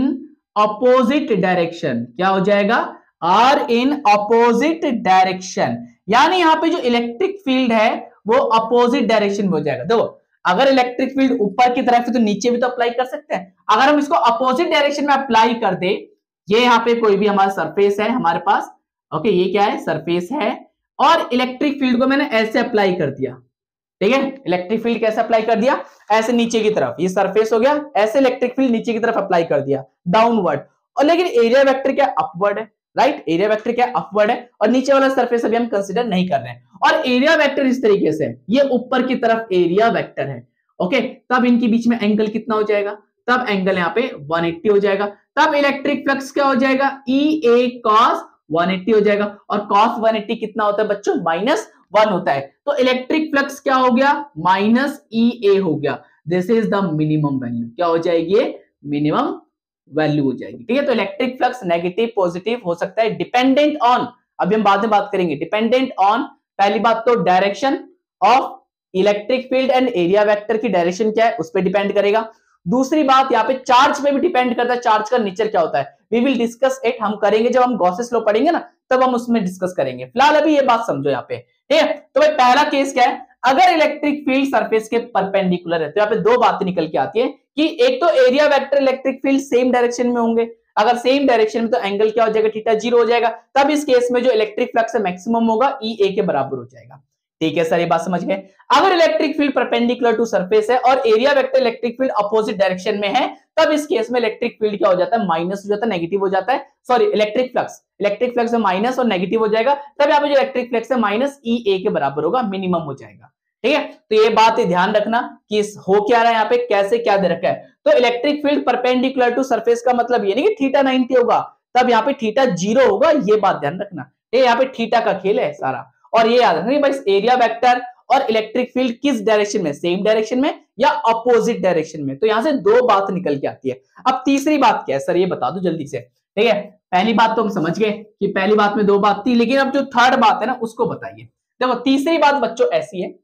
opposite direction, क्या हो जाएगा, आर इन अपोजिट डायरेक्शन। यानी यहां पे जो इलेक्ट्रिक फील्ड है वो अपोजिट डायरेक्शन में हो जाएगा। देखो अगर इलेक्ट्रिक फील्ड ऊपर की तरफ है तो नीचे भी तो अप्लाई कर सकते हैं। अगर हम इसको अपोजिट डायरेक्शन में अप्लाई कर दे, ये यहाँ पे कोई भी हमारा सरफेस है हमारे पास, ओके, ये क्या है, सरफेस है, और इलेक्ट्रिक फील्ड को मैंने ऐसे अप्लाई कर दिया, ठीक है। इलेक्ट्रिक फील्ड कैसे अप्लाई कर दिया, ऐसे नीचे की तरफ, ये सरफेस हो गया, ऐसे इलेक्ट्रिक फील्ड नीचे की तरफ अप्लाई कर दिया, डाउनवर्ड। और लेकिन एरिया वेक्टर क्या, अपवर्ड है, राइट, एरिया वेक्टर क्या, अपवर्ड है, और नीचे वाला सरफेस अभी हम कंसीडर नहीं कर रहे हैं। और एरिया वेक्टर इस तरीके से, ये ऊपर की तरफ एरिया वेक्टर है, ओके, तब इनके बीच में एंगल कितना हो जाएगा, तब एंगल यहाँ पे एक सौ अस्सी हो जाएगा। तब इलेक्ट्रिक फ्लक्स क्या हो जाएगा, ई ए कॉस एक सौ अस्सी हो जाएगा। और कॉस एक सौ अस्सी कितना होता है बच्चों, माइनस वन होता है। तो इलेक्ट्रिक फ्लक्स क्या हो गया, माइनस ई ए हो गया। This is the minimum value, क्या हो जाएगी, मिनिमम वैल्यू हो जाएगी, ठीक है। तो इलेक्ट्रिक फ्लक्स नेगेटिव पॉजिटिव हो सकता है, डिपेंडेंट ऑन, अभी हम बाद में बात करेंगे, डिपेंडेंट ऑन, पहली बात तो direction of electric field and area vector की डायरेक्शन क्या है उस पर डिपेंड करेगा। दूसरी बात यहाँ पे चार्ज पे भी डिपेंड करता है, चार्ज का नेचर क्या होता है, वी विल डिस्कस इट, हम करेंगे जब हम गॉसेस लॉ पढ़ेंगे ना तब हम उसमें डिस्कस करेंगे। फिलहाल अभी ये बात समझो यहाँ पे, ठीक है। तो भाई पहला केस क्या है, अगर इलेक्ट्रिक फील्ड सरफेस के परपेंडिकुलर है तो यहाँ पे दो बातें निकल के आती है कि एक तो area vector electric field same direction में होंगे, अगर सेम डायरेक्शन में तो एंगल क्या हो जाएगा, थीटा जीरो हो जाएगा। तब इस केस में जो इलेक्ट्रिक फ्लक्स है मैक्सिमम होगा, ई ए के बराबर हो जाएगा, ठीक है सर, ये बात समझ गए। अगर electric field perpendicular to surface है और area vector electric field opposite direction में है, तब इस केस में इलेक्ट्रिक फील्ड क्या हो जाता है, माइनस हो जाता है, नेगेटिव हो जाता है, sorry electric flux electric flux में माइनस और नेगेटिव हो जाएगा। तब यहाँ पे जो इलेक्ट्रिक फ्लक्स है माइनस ई ए के बराबर होगा, मिनिमम हो जाएगा, ठीक है। तो ये बात ध्यान रखना कि हो क्या रहा है यहाँ पे, कैसे क्या दे रखा है। तो electric field perpendicular to surface का मतलब ये नहीं कि थीटा नाइंटी होगा, तब यहाँ पे थीटा जीरो होगा, ये बात ध्यान रखना, ठीक है। यहाँ पे थीटा का खेल है सारा, और ये याद रखना भाई एरिया वेक्टर और इलेक्ट्रिक फील्ड किस डायरेक्शन में, सेम डायरेक्शन में या अपोजिट डायरेक्शन में। तो यहां से दो बात निकल के आती है। अब तीसरी बात क्या है सर, ये बता दो जल्दी से, ठीक है। पहली बात तो हम समझ गए कि पहली बात में दो बात थी, लेकिन अब जो थर्ड बात है ना उसको बताइए। देखो तीसरी बात बच्चों ऐसी है,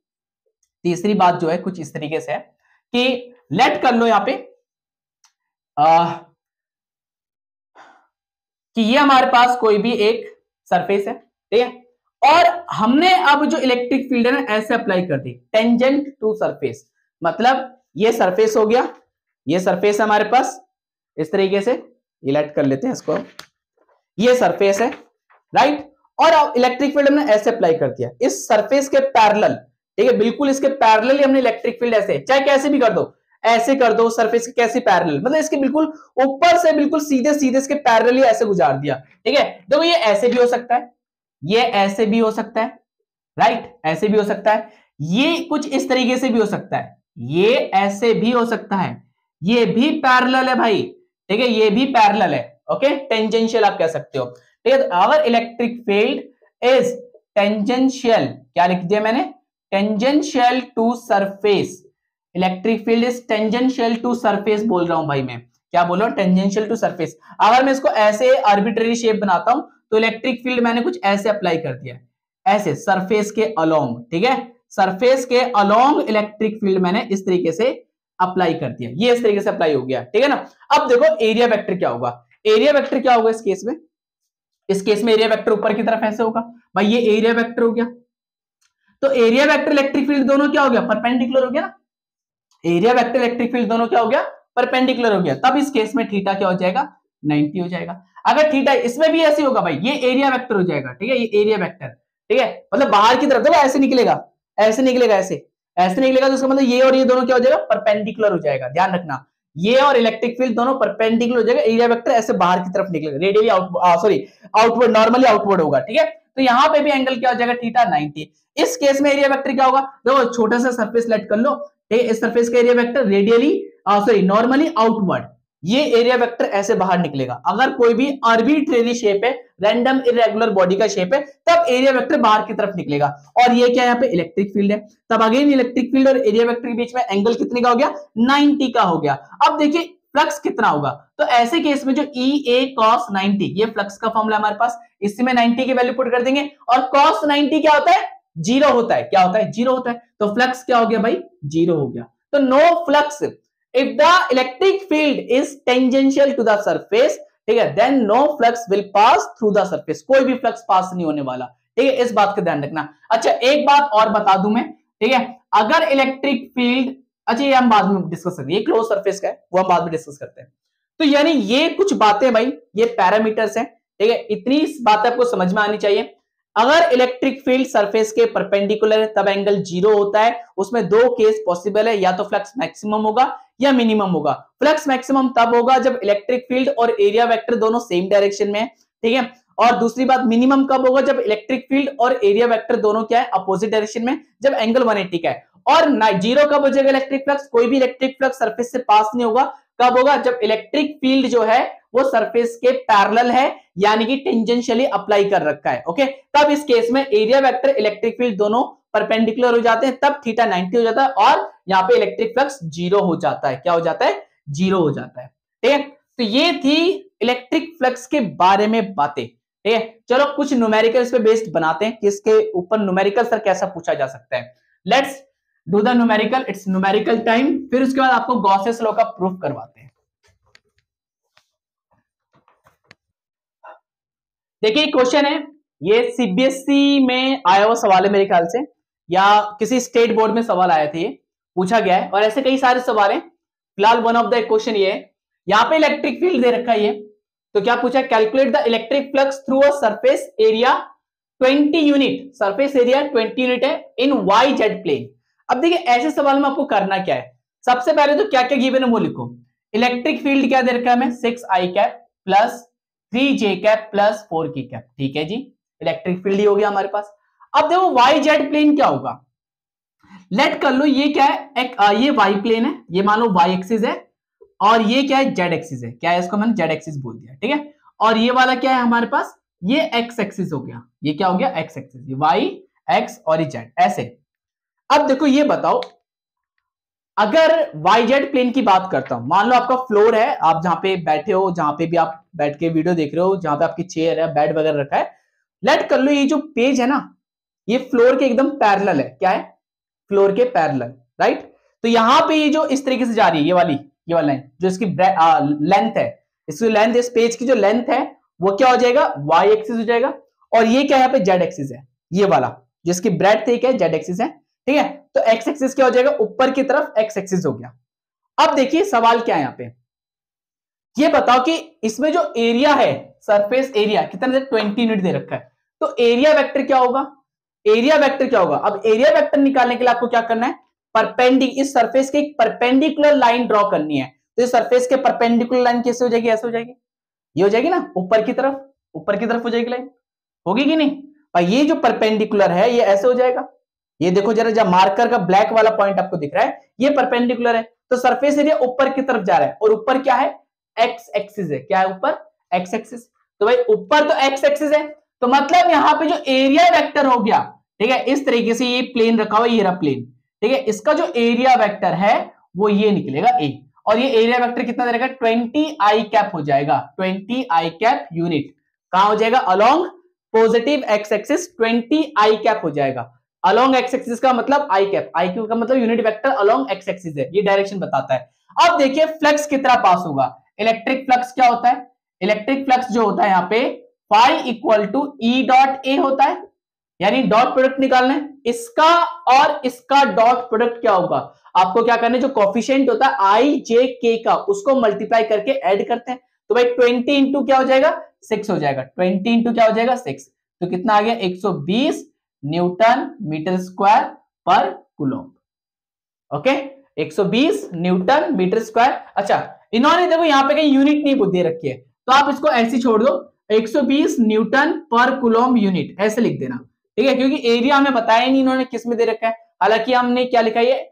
तीसरी बात जो है कुछ इस तरीके से है कि लेट कर लो यहां पे आ, कि ये हमारे पास कोई भी एक सरफेस है, ठीक है, और हमने अब जो इलेक्ट्रिक फील्ड है ना ऐसे अप्लाई कर दी, टेंजेंट टू सरफेस, मतलब ये सरफेस हो गया, ये सरफेस है हमारे पास इस तरीके से, इलेक्ट कर लेते हैं इसको, ये सरफेस है, राइट, और अब इलेक्ट्रिक फील्ड हमने ऐसे अप्लाई कर दिया इस सरफेस के पैरेलल, ठीक है, बिल्कुल इसके पैरेलल ही हमने इलेक्ट्रिक फील्ड ऐसे, चाहे कैसे भी कर दो, ऐसे कर दो, सरफेस के कैसे पैरेलल, मतलब इसके बिल्कुल ऊपर से बिल्कुल सीधे सीधे इसके पैरेलल ही ऐसे गुजार दिया। ठीक है, देखो ये ऐसे भी हो सकता है, ये ऐसे भी हो सकता है, राइट, ऐसे भी हो सकता है, ये कुछ इस तरीके से भी हो सकता है, ये ऐसे भी हो सकता है, ये भी पैरेलल है भाई। ठीक है, ये भी पैरेलल है, ओके, टेंजेंशियल आप कह सकते हो। ठीक है, our electric field is tangential, क्या लिख दिया मैंने, tangential to surface, electric field is tangential to surface बोल रहा हूं भाई, मैं क्या बोल रहा हूं, टेंजेंशियल टू सरफेस। अगर मैं इसको ऐसे आर्बिट्रेरी शेप बनाता हूं तो इलेक्ट्रिक फील्ड मैंने कुछ ऐसे अप्लाई कर दिया, ऐसे सरफेस के अलोंग, ठीक है, सरफेस के अलोंग इलेक्ट्रिक फील्ड मैंने इस तरीके से अप्लाई कर दिया, ये इस तरीके से अप्लाई हो गया। ठीक है ना, अब देखो एरिया वेक्टर क्या होगा, एरिया वेक्टर क्या होगा इस केस में, इस केस में एरिया वेक्टर ऊपर की तरफ ऐसे होगा भाई, ये एरिया वेक्टर हो गया, तो एरिया वेक्टर इलेक्ट्रिक फील्ड दोनों क्या हो गया, परपेंडिकुलर हो गया ना, एरिया वेक्टर इलेक्ट्रिक फील्ड दोनों क्या हो गया, परपेंडिकुलर हो गया, तब इस केस में थीटा क्या हो जाएगा, नाइंटी हो जाएगा। अगर थीटा इसमें भी ऐसे होगा भाई, ये एरिया वेक्टर हो जाएगा, ठीक है, ये एरिया वेक्टर, ठीक है, मतलब बाहर की तरफ देखो ऐसे निकलेगा, ऐसे निकलेगा, ऐसे ऐसे निकलेगा, तो इसका मतलब ये और ये दोनों क्या हो जाएगा, परपेंडिकुलर हो जाएगा, ध्यान रखना, ये और इलेक्ट्रिक फील्ड दोनों परपेंडिकुलर हो जाएगा, एरिया वेक्टर ऐसे बाहर की तरफ निकलेगा, radially out sorry outward, normally outward होगा। ठीक है, तो यहां पे भी एंगल क्या हो जाएगा, थीटा नाइंटी। इस केस में एरिया वेक्टर क्या होगा, देखो छोटा सा सरफेस लेट कर लो, इस सरफेस का area vector radially sorry normally outward, ये एरिया वेक्टर ऐसे बाहर निकलेगा। अगर कोई भी आर्बिट्रेरी शेप है, रैंडम इरेगुलर बॉडी का शेप है, तब एरिया वेक्टर बाहर की तरफ निकलेगा, और ये क्या यहाँ पे इलेक्ट्रिक फील्ड है, तब अगेन इलेक्ट्रिक फील्ड और एरिया वेक्टर के बीच में एंगल कितने का हो गया, नाइंटी का हो गया। अब देखिए फ्लक्स कितना होगा, तो ऐसे केस में जो ई ए कॉस नाइंटी, ये फ्लक्स का फॉर्मूला हमारे पास, इससे में नाइंटी की वैल्यू पुट कर देंगे, और कॉस नाइंटी क्या होता है, जीरो होता है, क्या होता है, जीरो होता है, तो फ्लक्स क्या हो गया भाई, जीरो हो गया। तो no flux if the electric field is tangential to the surface, ठीक है, then no flux will pass through the surface, कोई भी फ्लक्स पास नहीं होने वाला। ठीक है, इस बात का ध्यान रखना। अच्छा एक बात और बता दूं मैं, ठीक है, अगर इलेक्ट्रिक फील्ड, अच्छा ये हम बाद में डिस्कस करेंगे, ये क्लोज सरफेस का है, वो हम बाद में डिस्कस करते हैं। तो यानी ये कुछ बातें भाई, ये पैरामीटर्स हैं, ठीक है, इतनी बातें आपको समझ में आनी चाहिए। अगर इलेक्ट्रिक फील्ड सरफेस के परपेंडिकुलर है तब एंगल जीरो होता है, उसमें दो केस पॉसिबल है, या तो फ्लक्स मैक्सिमम होगा या मिनिमम होगा। फ्लक्स मैक्सिमम तब होगा जब इलेक्ट्रिक फील्ड और एरिया वेक्टर दोनों सेम डायरेक्शन में है, ठीक है, और दूसरी बात मिनिमम कब होगा, जब इलेक्ट्रिक फील्ड और एरिया वेक्टर दोनों क्या है, अपोजिट डायरेक्शन में, जब एंगल एक सौ अस्सी का है। और जीरो कब हो जाएगा इलेक्ट्रिक फ्लक्स, कोई भी इलेक्ट्रिक फ्लक्स सरफेस से पास नहीं होगा, कब होगा, जब इलेक्ट्रिक फील्ड जो है वो सरफेस के पैरेलल है, यानी कि टेंजेंशियली अप्लाई कर रखा है, ओके, तब इस केस में एरिया वेक्टर इलेक्ट्रिक फील्ड दोनों परपेंडिकुलर हो जाते हैं, तब थीटा नाइंटी हो जाता है, और यहाँ पे इलेक्ट्रिक फ्लक्स जीरो हो जाता है, क्या हो जाता है, जीरो हो जाता है। ठीक है, तो ये थी इलेक्ट्रिक फ्लक्स के बारे में बातें। ठीक है, चलो कुछ न्यूमेरिकल पे बेस्ड बनाते हैं कि इसके ऊपर न्यूमेरिकल सर कैसा पूछा जा सकता है। Let's do the numerical, it's numerical time, फिर उसके बाद आपको गॉसेस लॉ का प्रूफ करवाते हैं। देखिए क्वेश्चन है, ये सीबीएसई में आया हुआ सवाल है मेरे ख्याल से, या किसी स्टेट बोर्ड में सवाल आया था, ये पूछा गया है, और ऐसे कई सारे सवाल हैं। फिलहाल वन ऑफ द क्वेश्चन ये है, यहाँ पे इलेक्ट्रिक फील्ड दे रखा है ये, तो क्या पूछा, calculate the electric flux through a surface area twenty unit, surface area twenty unit है इन वाई जेड प्लेन। अब देखिए ऐसे सवाल में आपको करना क्या है, सबसे पहले तो क्या क्या गिवन है वो लिखो। इलेक्ट्रिक फील्ड क्या दे रखा है हमें, six I cap plus three J cap plus four K cap, ठीक है जी, इलेक्ट्रिक फील्ड ही हो गया हमारे पास। अब देखो वाई जेड प्लेन क्या होगा, लेट कर लो ये क्या है, एक आ, ये वाई प्लेन है, ये मान लो वाई एक्सिस है, और ये क्या है, जेड एक्सिस है, क्या है, इसको मैंने जेड एक्सिस बोल दिया, ठीक है, और ये वाला क्या है हमारे पास, ये एक्स एक्सिस हो गया, ये क्या हो गया, एक्स एक्सिस, ये वाई एक्स और ये जेड, ऐसे। अब देखो ये बताओ, अगर वाई जेड प्लेन की बात करता हूं, मान लो आपका फ्लोर है, आप जहां पे बैठे हो, जहां पे भी आप बैठ के वीडियो देख रहे हो, जहां पे आपकी चेयर है, बेड वगैरह रखा है, लेट कर लो ये जो पेज है ना, ये फ्लोर के एकदम पैरेलल है, क्या है, फ्लोर के पैरेलल, राइट। तो यहां पे ये जो इस तरीके से जा रही है, ये वाली ये वाला लाइन जो इसकी लेंथ है, इसकी लेंथ, इस पेज की जो लेंथ है वो क्या हो जाएगा, वाई एक्सिस हो जाएगा, और ये क्या है, यहाँ पे जेड एक्सिस है, ये वाला जिसकी ब्रेडथ है, क्या है, जेड एक्सिस है, ठीक है। तो एक्स एक्सिस क्या हो जाएगा, ऊपर की तरफ एक्स एक्सिस हो गया। अब देखिए सवाल क्या है यहाँ पे, ये बताओ कि इसमें जो एरिया है, सरफेस एरिया कितना, ट्वेंटी यूनिट दे रखा है, तो एरिया वेक्टर क्या होगा, एरिया वेक्टर क्या होगा? अब एरिया वेक्टर निकालने के लिए आपको क्या करना है, परपेंडिक इस सरफेस के एक परपेंडिकुलर लाइन ड्रॉ करनी है। तो इस सरफेस के परपेंडिकुलर लाइन कैसे हो जाएगी? ऐसे हो जाएगी, ये हो जाएगी ना, ऊपर की तरफ, ऊपर की तरफ हो जाएगी लाइन, होगी कि नहीं? और ये जो परपेंडिकुलर है ये ऐसे हो जाएगा, ये देखो जरा, जब मार्कर का ब्लैक वाला पॉइंट आपको दिख रहा है, ये परपेंडिकुलर है, तो सरफेस एरिया ऊपर की तरफ जा रहा है, और ऊपर क्या है? एक्स एक्सिस है। क्या है ऊपर? X axis. तो भाई ऊपर तो एक्स एक्सिस है, तो मतलब यहां पे जो एरिया वेक्टर हो गया, ठीक है, इस तरीके से ये प्लेन रखा हुआ, ये रहा प्लेन, ठीक है, इसका जो एरिया वेक्टर है वो ये निकलेगा ए, और ये एरिया वेक्टर कितना दे रहेगा? ट्वेंटी आई कैप हो जाएगा, ट्वेंटी आई कैप यूनिट। कहां हो जाएगा? Along positive X axis twenty I cap हो जाएगा। अलोंग एक्स एक्सिस का मतलब आई कैप, आई कैप का मतलब unit vector along X axis है, ये डायरेक्शन बताता है। अब देखिए फ्लक्स कितना पास होगा। इलेक्ट्रिक फ्लक्स क्या होता है? इलेक्ट्रिक फ्लक्स जो होता है यहाँ पे phi equal to E dot A होता है, यानी डॉट प्रोडक्ट निकालना है, इसका और इसका डॉट प्रोडक्ट क्या होगा? आपको क्या करना है, जो कोफिशिएंट होता है आई जे के का, उसको मल्टीप्लाई करके ऐड करते हैं। तो भाई ट्वेंटी इंटू क्या हो जाएगा? सिक्स हो जाएगा। ट्वेंटी इंटू क्या हो जाएगा? सिक्स। तो कितना आ गया? एक सौ बीस newton metre square per coulomb. Okay, एक सौ बीस न्यूटन मीटर स्क्वायर। अच्छा, इन्होंने देखो यहाँ पे कहीं यूनिट नहीं दे रखी है, तो आप इसको ऐसे छोड़ दो, एक सौ बीस न्यूटन पर कूलम्ब यूनिट ऐसे लिख देना, ठीक है, क्योंकि एरिया हमें बताया नहीं इन्होंने किस में दे रखा है। हालांकि हमने क्या लिखा है,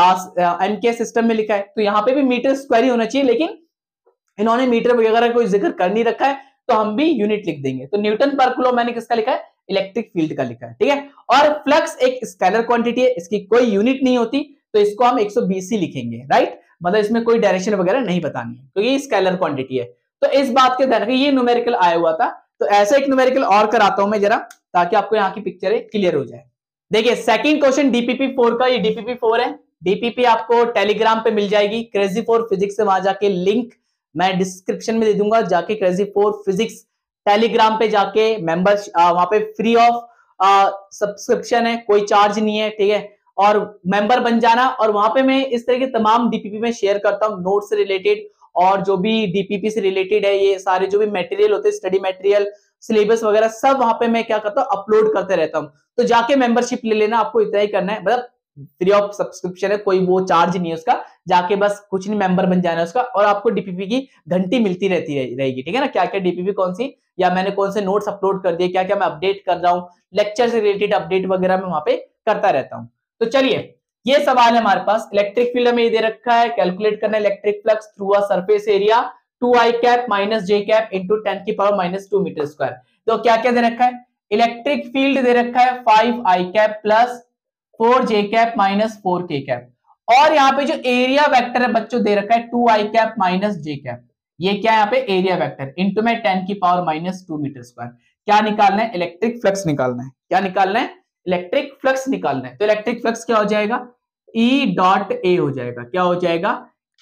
एम के सिस्टम में लिखा है, तो यहाँ पे भी मीटर स्क्वायर ही होना चाहिए, लेकिन इन्होंने मीटर वगैरह कोई जिक्र कर नहीं रखा है, तो हम भी यूनिट लिख देंगे। तो न्यूटन पर कूलम्ब मैंने किसका लिखा है? इलेक्ट्रिक फील्ड का लिखा है, ठीक है। और फ्लक्स एक स्केलर क्वांटिटी है, इसकी कोई यूनिट नहीं होती, तो इसको हम एक सौ बीस ही लिखेंगे, राइट, मतलब इसमें कोई डायरेक्शन वगैरह नहीं बतानी है, क्योंकि ये स्केलर क्वांटिटी है। तो इस बात के ध्यान रखें, ये न्यूमेरिकल आया हुआ था, तो ऐसा एक न्यूमेरिकल और कराता हूं मैं जरा, ताकि आपको यहाँ की पिक्चर क्लियर हो जाए। देखिए सेकंड क्वेश्चन डीपीपी फोर का, ये डीपीपी फोर है। डीपीपी आपको टेलीग्राम पे मिल जाएगी, क्रेजी फॉर फिजिक्स से, वहां जाके लिंक मैं डिस्क्रिप्शन में दे दूंगा, जाके क्रेजी फॉर फिजिक्स टेलीग्राम पे जाके मेंबर्स, वहां पे फ्री ऑफ सब्सक्रिप्शन है, कोई चार्ज नहीं है, ठीक है, और मेंबर बन जाना। और वहां पे मैं इस तरह के तमाम डीपीपी में शेयर करता हूँ, नोट से रिलेटेड और जो भी डीपीपी से रिलेटेड है, ये सारे जो भी मटेरियल होते हैं, स्टडी मटेरियल, सिलेबस वगैरह, सब वहां पे मैं क्या करता हूँ, अपलोड करते रहता हूँ। तो जाके मेंबरशिप ले लेना, आपको इतना ही करना है, मतलब फ्री ऑफ सब्सक्रिप्शन है, कोई वो चार्ज नहीं है उसका, जाके बस कुछ नहीं, मेंबर बन जाना है उसका, और आपको डीपीपी की घंटी मिलती रहती रहेगी, ठीक है ना, क्या क्या डीपीपी कौन सी, या मैंने कौन से नोट्स अपलोड कर दिए, क्या क्या मैं अपडेट कर रहा हूँ, लेक्चर से रिलेटेड अपडेट वगैरह मैं वहां पे करता रहता हूँ। तो चलिए, ये सवाल है हमारे पास, इलेक्ट्रिक फील्ड में ये दे रखा है, कैलकुलेट करना है electric flux through a surface area two I cap minus J cap into ten की power minus two metre square. तो क्या क्या दे रखा है? इलेक्ट्रिक फील्ड दे रखा है five I cap plus four J cap minus four K cap, और यहाँ पे जो एरिया वेक्टर है बच्चों दे रखा है two I cap minus J cap, ये क्या है यहाँ पे? एरिया वेक्टर इंटू में टेन की power minus two metre square. क्या निकालना है? इलेक्ट्रिक फ्लक्स निकालना है। क्या निकालना है? इलेक्ट्रिक फ्लक्स निकालना है। तो इलेक्ट्रिक फ्लक्स क्या हो जाएगा? ई डॉट ए हो जाएगा। क्या हो जाएगा?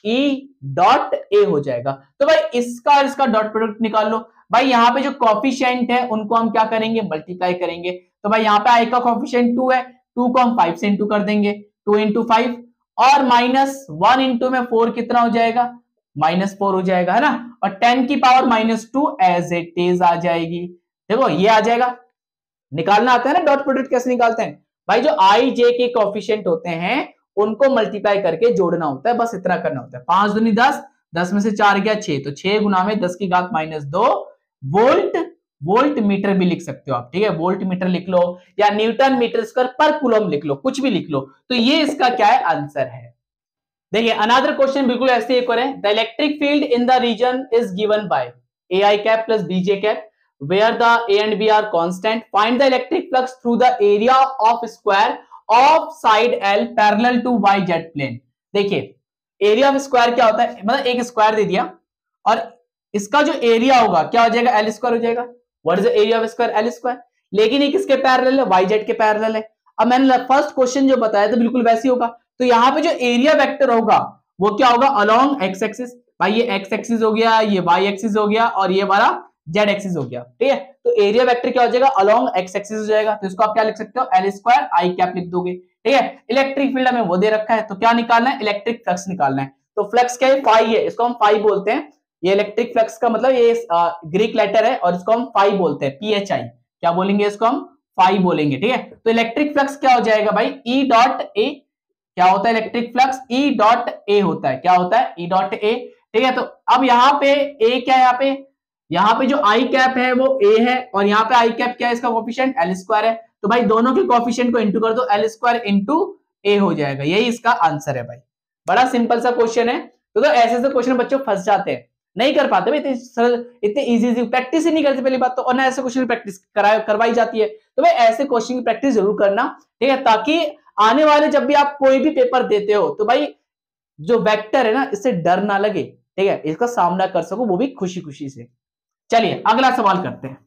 ई डॉट ए हो जाएगा। तो भाई इसका और इसका डॉट प्रोडक्ट निकाल लो। भाई यहाँ पे जो कॉफिशिएंट है उनको हम क्या करेंगे? मल्टीप्लाई करेंगे। तो भाई यहाँ पे आई का कॉफिशिएंट टू है, टू को हम फाइव से इंटू कर देंगे, टू इंटू फाइव, और माइनस वन इंटू में फोर कितना हो जाएगा? माइनस फोर हो जाएगा, है ना, और टेन की power minus two as it is आ जाएगी। देखो ये आ जाएगा, निकालना आता है ना डॉट प्रोडक्ट कैसे निकालते हैं भाई? जो आई जे के कोफिशिएंट होते हैं उनको मल्टीप्लाई करके जोड़ना होता है, बस इतना करना होता है। पांच दूनी दस, दस में से चार गया छह, तो छह गुना में दस की घात माइनस दो वोल्ट, वोल्ट मीटर भी लिख सकते हो आप, ठीक है, वोल्ट मीटर लिख लो या न्यूटन मीटर स्क्वायर पर कूलम लिख लो, कुछ भी लिख लो। तो ये इसका क्या है? आंसर है। देखिए अनदर क्वेश्चन बिल्कुल ऐसे एक और है, the electric field in the region is given by A I cap plus B J cap where the A and B are constant. Find the electric flux through the area of square of side L parallel to Y Z plane. देखिए area of square क्या होता है? मतलब एक square दे दिया और इसका जो एरिया होगा क्या हो जाएगा? एल स्क्वायर हो जाएगा। What is the area of square? L square. लेकिन ये किसके पैरेलल है? वाई जेड के पैरेलल है। अब मैंने फर्स्ट क्वेश्चन जो बताया था बिल्कुल वैसे होगा, तो यहाँ पे जो एरिया वेक्टर होगा वो क्या होगा? Along X axis. भाई ये एक्स एक्सिस हो गया, ये वाई एक्सिस हो गया, और ये वाला जेड एक्सिस हो गया, ठीक है। तो एरिया वेक्टर क्या हो जाएगा? अलोंग एक्स एक्सिस हो जाएगा। तो इसको आप क्या लिख सकते हो? एल स्क्वायर आई कैप लिख दोगे, ठीक है। इलेक्ट्रिक फील्ड हमें वो दे रखा है, तो क्या निकालना है? इलेक्ट्रिक फ्लक्स निकालना है। तो फ्लक्स क्या है? फाई है, इसको हम फाई बोलते हैं। ये इलेक्ट्रिक फ्लक्स का मतलब ये ग्रीक लेटर है और इसको हम फाई बोलते हैं, पी एच आई। क्या बोलेंगे इसको हम? फाइव बोलेंगे, ठीक है। तो इलेक्ट्रिक फ्लक्स क्या हो जाएगा भाई, ई डॉट ए, क्या होता है electric flux, E dot A होता है, क्या होता है, ई डॉट ए, ठीक है। तो अब यहाँ पे ए क्या है, यहाँ पे यहाँ पे जो आई कैप है वो ए है, और यहाँ पे आई कैप क्या है, इसका कोफिशिएंट एल स्क्वायर है। तो भाई दोनों के कोफिशिएंट को इंटू कर दो, एल स्क्वायर इंटू ए हो जाएगा, यही इसका आंसर है भाई। बड़ा सिंपल सा क्वेश्चन है। तो, तो ऐसे ऐसे क्वेश्चन बच्चों फंस जाते हैं, नहीं कर पाते भाई, इतने सरल, इतने इजी इजी प्रैक्टिस ही नहीं करते पहली बात तो, और ना ऐसे क्वेश्चन की प्रैक्टिस करवाई जाती है। तो भाई ऐसे क्वेश्चन की प्रैक्टिस जरूर करना, ठीक है, ताकि आने वाले जब भी आप कोई भी पेपर देते हो तो भाई जो वेक्टर है ना, इससे डर ना लगे, ठीक है, इसका सामना कर सको, वो भी खुशी खुशी से। चलिए अगला सवाल करते हैं।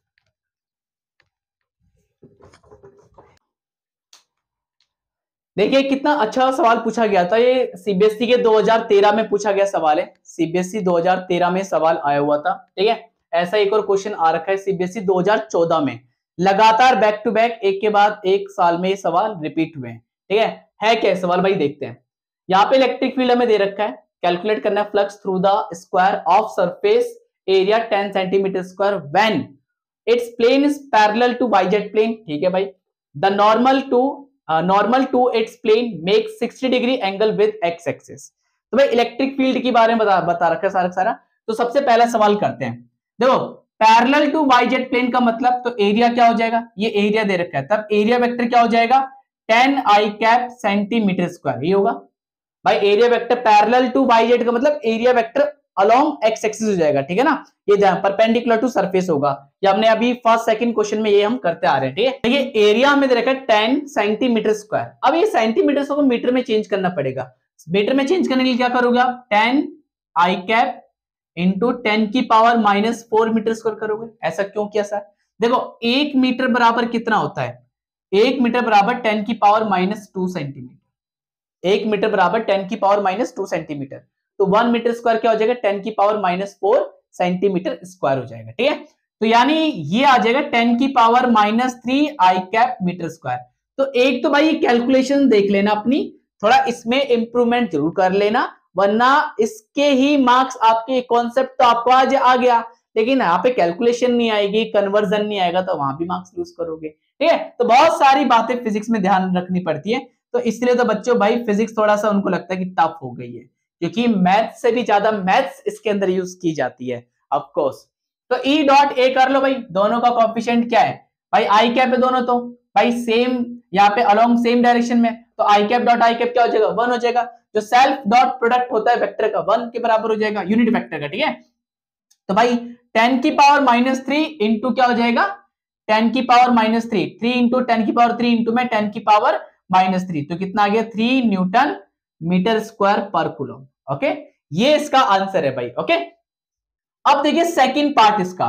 देखिए कितना अच्छा सवाल पूछा गया था, ये सीबीएसई के दो हज़ार तेरह में पूछा गया सवाल है, सीबीएसई दो हज़ार तेरह में सवाल आया हुआ था, ठीक है। ऐसा एक और क्वेश्चन आ रखा है सीबीएसई दो हज़ार चौदह में, लगातार बैक टू बैक एक के बाद एक साल में ये सवाल रिपीट हुए हैं, ठीक है। है क्या सवाल भाई, देखते हैं। यहाँ पे इलेक्ट्रिक फील्ड हमें दे रखा है, कैलकुलेट करना है flux through the square of surface area ten centimetre square when its plane is parallel to YZ plane, ठीक है भाई। The normal to normal to its plane make sixty degree angle with X axis. तो भाई electric field के बारे में बता, बता रखा है सारा सारा। तो सबसे पहला सवाल करते हैं, देखो पैरेलल टू वाईजेड प्लेन का मतलब, तो एरिया क्या हो जाएगा, ये एरिया दे रखा है, तब एरिया वेक्टर क्या हो जाएगा, ten I cap centimetre square, ये होगा भाई। Area vector parallel to YZ का मतलब area vector along X axis हो जाएगा, ठीक है ना, ये जहां परपेंडिकुलर टू सरफेस होगा। ये हमने अभी फर्स्ट सेकंड क्वेश्चन में ये हम करते आ रहे हैं, ठीक है। देखिए एरिया हमें दे रखा है टेन सेंटीमीटर स्क्वायर, अब ये सेंटीमीटर को मीटर में चेंज करना पड़ेगा। मीटर में चेंज करने के लिए क्या करोगे आप, ten I cap into ten की power minus four metre square करोगे। ऐसा क्यों किया सर, देखो एक मीटर बराबर कितना होता है, एक मीटर बराबर टेन की पावर माइनस टू सेंटीमीटर, एक मीटर बराबर टेन की पावर माइनस टू सेंटीमीटर, तो वन मीटर स्क्वायर क्या हो जाएगा, टेन की power minus four centimetre square हो जाएगा, ठीक है। तो यानी ये आ जाएगा टेन की power minus three I cap metre square. तो एक तो भाई कैलकुलेशन देख लेना अपनी, थोड़ा इसमें इंप्रूवमेंट जरूर कर लेना, वरना इसके ही मार्क्स आपके कॉन्सेप्ट तो आपको आज आ गया, लेकिन यहाँ पे कैलकुलेशन नहीं आएगी, कन्वर्जन नहीं आएगा, तो वहां भी मार्क्स लूज करोगे, ठीक है। तो बहुत सारी बातें फिजिक्स में ध्यान रखनी पड़ती है, तो इसलिए तो बच्चों भाई फिजिक्स थोड़ा सा उनको लगता है कि टफ हो गई है, क्योंकि मैथ्स से भी ज्यादा मैथ्स इसके अंदर यूज की जाती है ऑफ कोर्स। तो ई डॉट ए कर लो भाई, दोनों का कोएफिशिएंट क्या है भाई, आई कैप है दोनों, तो भाई सेम यहाँ पे अलोंग सेम डायरेक्शन में, तो I cap dot I cap क्या हो जाएगा, वन हो जाएगा। जो सेल्फ डॉट प्रोडक्ट होता है वेक्टर का, वन के बराबर हो जाएगा, यूनिट वेक्टर का, ठीक है। तो भाई टेन की पावर माइनस थ्री इंटू क्या हो जाएगा, टेन की power minus three, three into ten की पावर थ्री इंटू में टेन की पावर माइनस थ्री, तो कितना आ गया, थ्री न्यूटन मीटर स्क्वायर पर कूलम, ओके। ये इसका आंसर है भाई, ओके। अब देखिए सेकंड पार्ट इसका,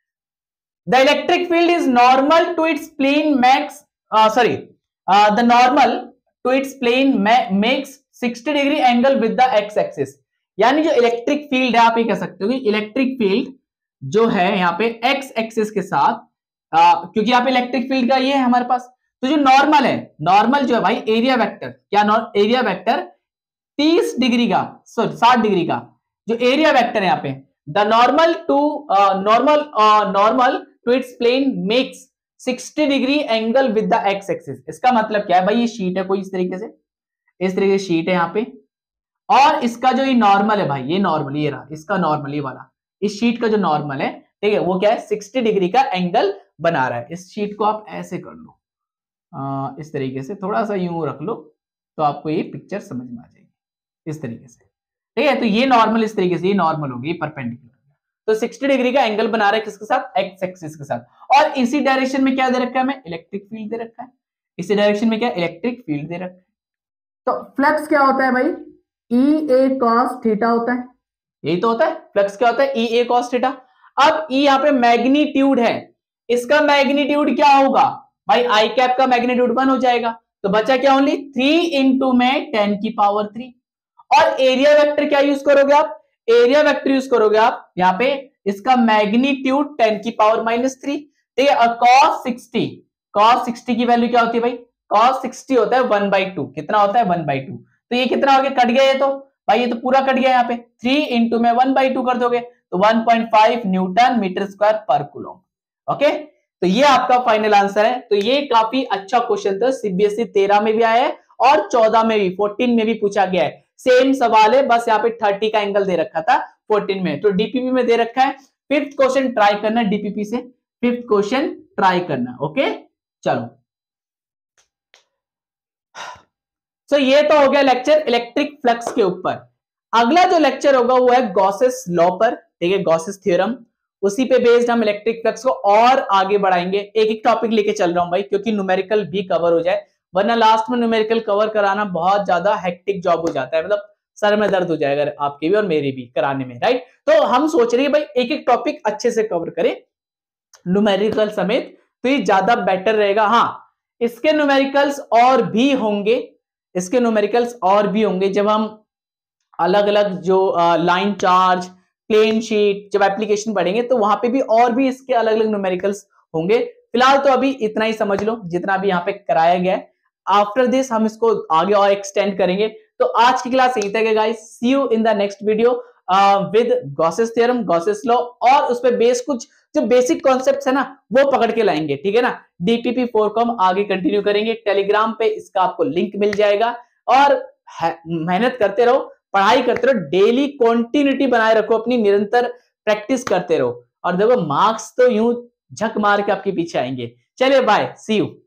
the electric field is normal to its plane max sorry the normal to its plane makes sixty degree angle with the X axis. यानी जो इलेक्ट्रिक फील्ड है, आप ये कह सकते हो कि इलेक्ट्रिक फील्ड जो है यहाँ पे एक्स एक्सिस के साथ, uh, क्योंकि यहाँ पे इलेक्ट्रिक फील्ड का ये है हमारे पास, तो जो नॉर्मल है, नॉर्मल जो है भाई एरिया वेक्टर, क्या एरिया वेक्टर तीस डिग्री का, सॉरी साठ डिग्री का जो एरिया वेक्टर है यहाँ पे, the normal to normal normal to its plane makes sixty degree angle with the X axis. इसका मतलब क्या है भाई, ये शीट है कोई इस तरीके से, इस तरीके से शीट है यहाँ पे, और इसका जो ये नॉर्मल है भाई, ये नॉर्मल ये रहा, इसका नॉर्मल ये वाला, इस शीट का जो नॉर्मल है, ठीक है, वो क्या है, सिक्सटी डिग्री का एंगल बना रहा है। इस शीट को आप ऐसे कर लो, आ, इस तरीके से थोड़ा सा यूं रख लो, तो आपको ये पिक्चर समझ में आ जाएगी इस तरीके से, ठीक है। तो ये नॉर्मल इस तरीके से, ये नॉर्मल होगी, ये परपेंडिकुलर, तो सिक्सटी डिग्री का एंगल बना रहा है किसके साथ, एक्स एक्सिस के साथ। और इसी डायरेक्शन में क्या दे रखा है हमें, इलेक्ट्रिक फील्ड दे रखा है, इसी डायरेक्शन में क्या इलेक्ट्रिक फील्ड दे रखा है। तो फ्लक्स क्या होता है भाई, ई ए कॉस थीटा होता है, यही तो होता है फ्लक्स, क्या होता है, ई ए कॉस थीटा। अब ई यहाँ पे मैग्नीट्यूड है, इसका मैग्नीट्यूड क्या होगा भाई, आई कैप का मैग्नीट्यूड वन हो जाएगा, तो बचा क्या, ओनली थ्री इंटू में टेन की पावर थ्री। और एरिया वेक्टर क्या यूज करोगे आप, एरिया वेक्टर यूज करोगे आप यहाँ पे, इसका मैग्नीट्यूड टेन की पावर माइनस थ्री, ठीक है। और कॉस सिक्सटी, कॉस सिक्सटी की वैल्यू क्या होती है भाई, कॉस सिक्सटी होता है वन बाई टू, कितना होता है, वन बाई टू। तो ये कितना हो गया, कट गया ये तो भाई, ये तो पूरा कट गया यहाँ पे, थ्री इंटू में वन बाई टू कर दोगे तो one point five newton metre square पर कूलम, ओके। तो ये आपका फाइनल आंसर है। तो ये काफी अच्छा क्वेश्चन था, सीबीएसई तेरह में भी आया है और चौदह में भी, फोर्टीन में भी पूछा गया है। सेम सवाल है, बस यहाँ पे थर्टी का एंगल दे रखा था फोर्टीन में, तो डीपीपी में दे रखा है। फिफ्थ क्वेश्चन ट्राई करना डीपीपी से, फिफ्थ क्वेश्चन ट्राई करना। ओके चलो, तो so, ये तो हो गया लेक्चर इलेक्ट्रिक फ्लक्स के ऊपर। अगला जो लेक्चर होगा वो है गॉसेस लॉ पर, ठीक है, गॉसेस थ्योरम। उसी पे बेस्ड हम इलेक्ट्रिक फ्लक्स को और आगे बढ़ाएंगे। एक एक टॉपिक लेके चल रहा हूं भाई, क्योंकि न्यूमेरिकल भी कवर हो जाए, वरना लास्ट में न्यूमेरिकल कवर कराना बहुत ज्यादा हेक्टिक जॉब हो जाता है, मतलब सर में दर्द हो जाएगा आपके भी और मेरे भी कराने में, राइट। तो हम सोच रहे हैं भाई एक एक टॉपिक अच्छे से कवर करें न्यूमेरिकल समेत, तो ये ज्यादा बेटर रहेगा। हाँ, इसके न्यूमेरिकल्स और भी होंगे, इसके न्यूमेरिकल्स और भी होंगे जब हम अलग अलग जो लाइन चार्ज, प्लेन शीट, जब एप्लीकेशन पढ़ेंगे तो वहां पे भी और भी इसके अलग अलग न्यूमेरिकल्स होंगे। फिलहाल तो अभी इतना ही समझ लो जितना भी यहाँ पे कराया गया है। आफ्टर दिस हम इसको आगे और एक्सटेंड करेंगे। तो आज की क्लास यहीं तक है guys, see you in the next video with Gauss's theorem, Gauss's law, और उस पर बेस कुछ जो बेसिक कॉन्सेप्ट्स है ना वो पकड़ के लाएंगे, ठीक है ना। डीपीपी फोर को हम आगे कंटिन्यू करेंगे, टेलीग्राम पे इसका आपको लिंक मिल जाएगा। और मेहनत करते रहो, पढ़ाई करते रहो, डेली कॉन्टिन्यूटी बनाए रखो अपनी, निरंतर प्रैक्टिस करते रहो, और देखो मार्क्स तो यूं झक मार के आपके पीछे आएंगे। चलिए बाय, सी यू।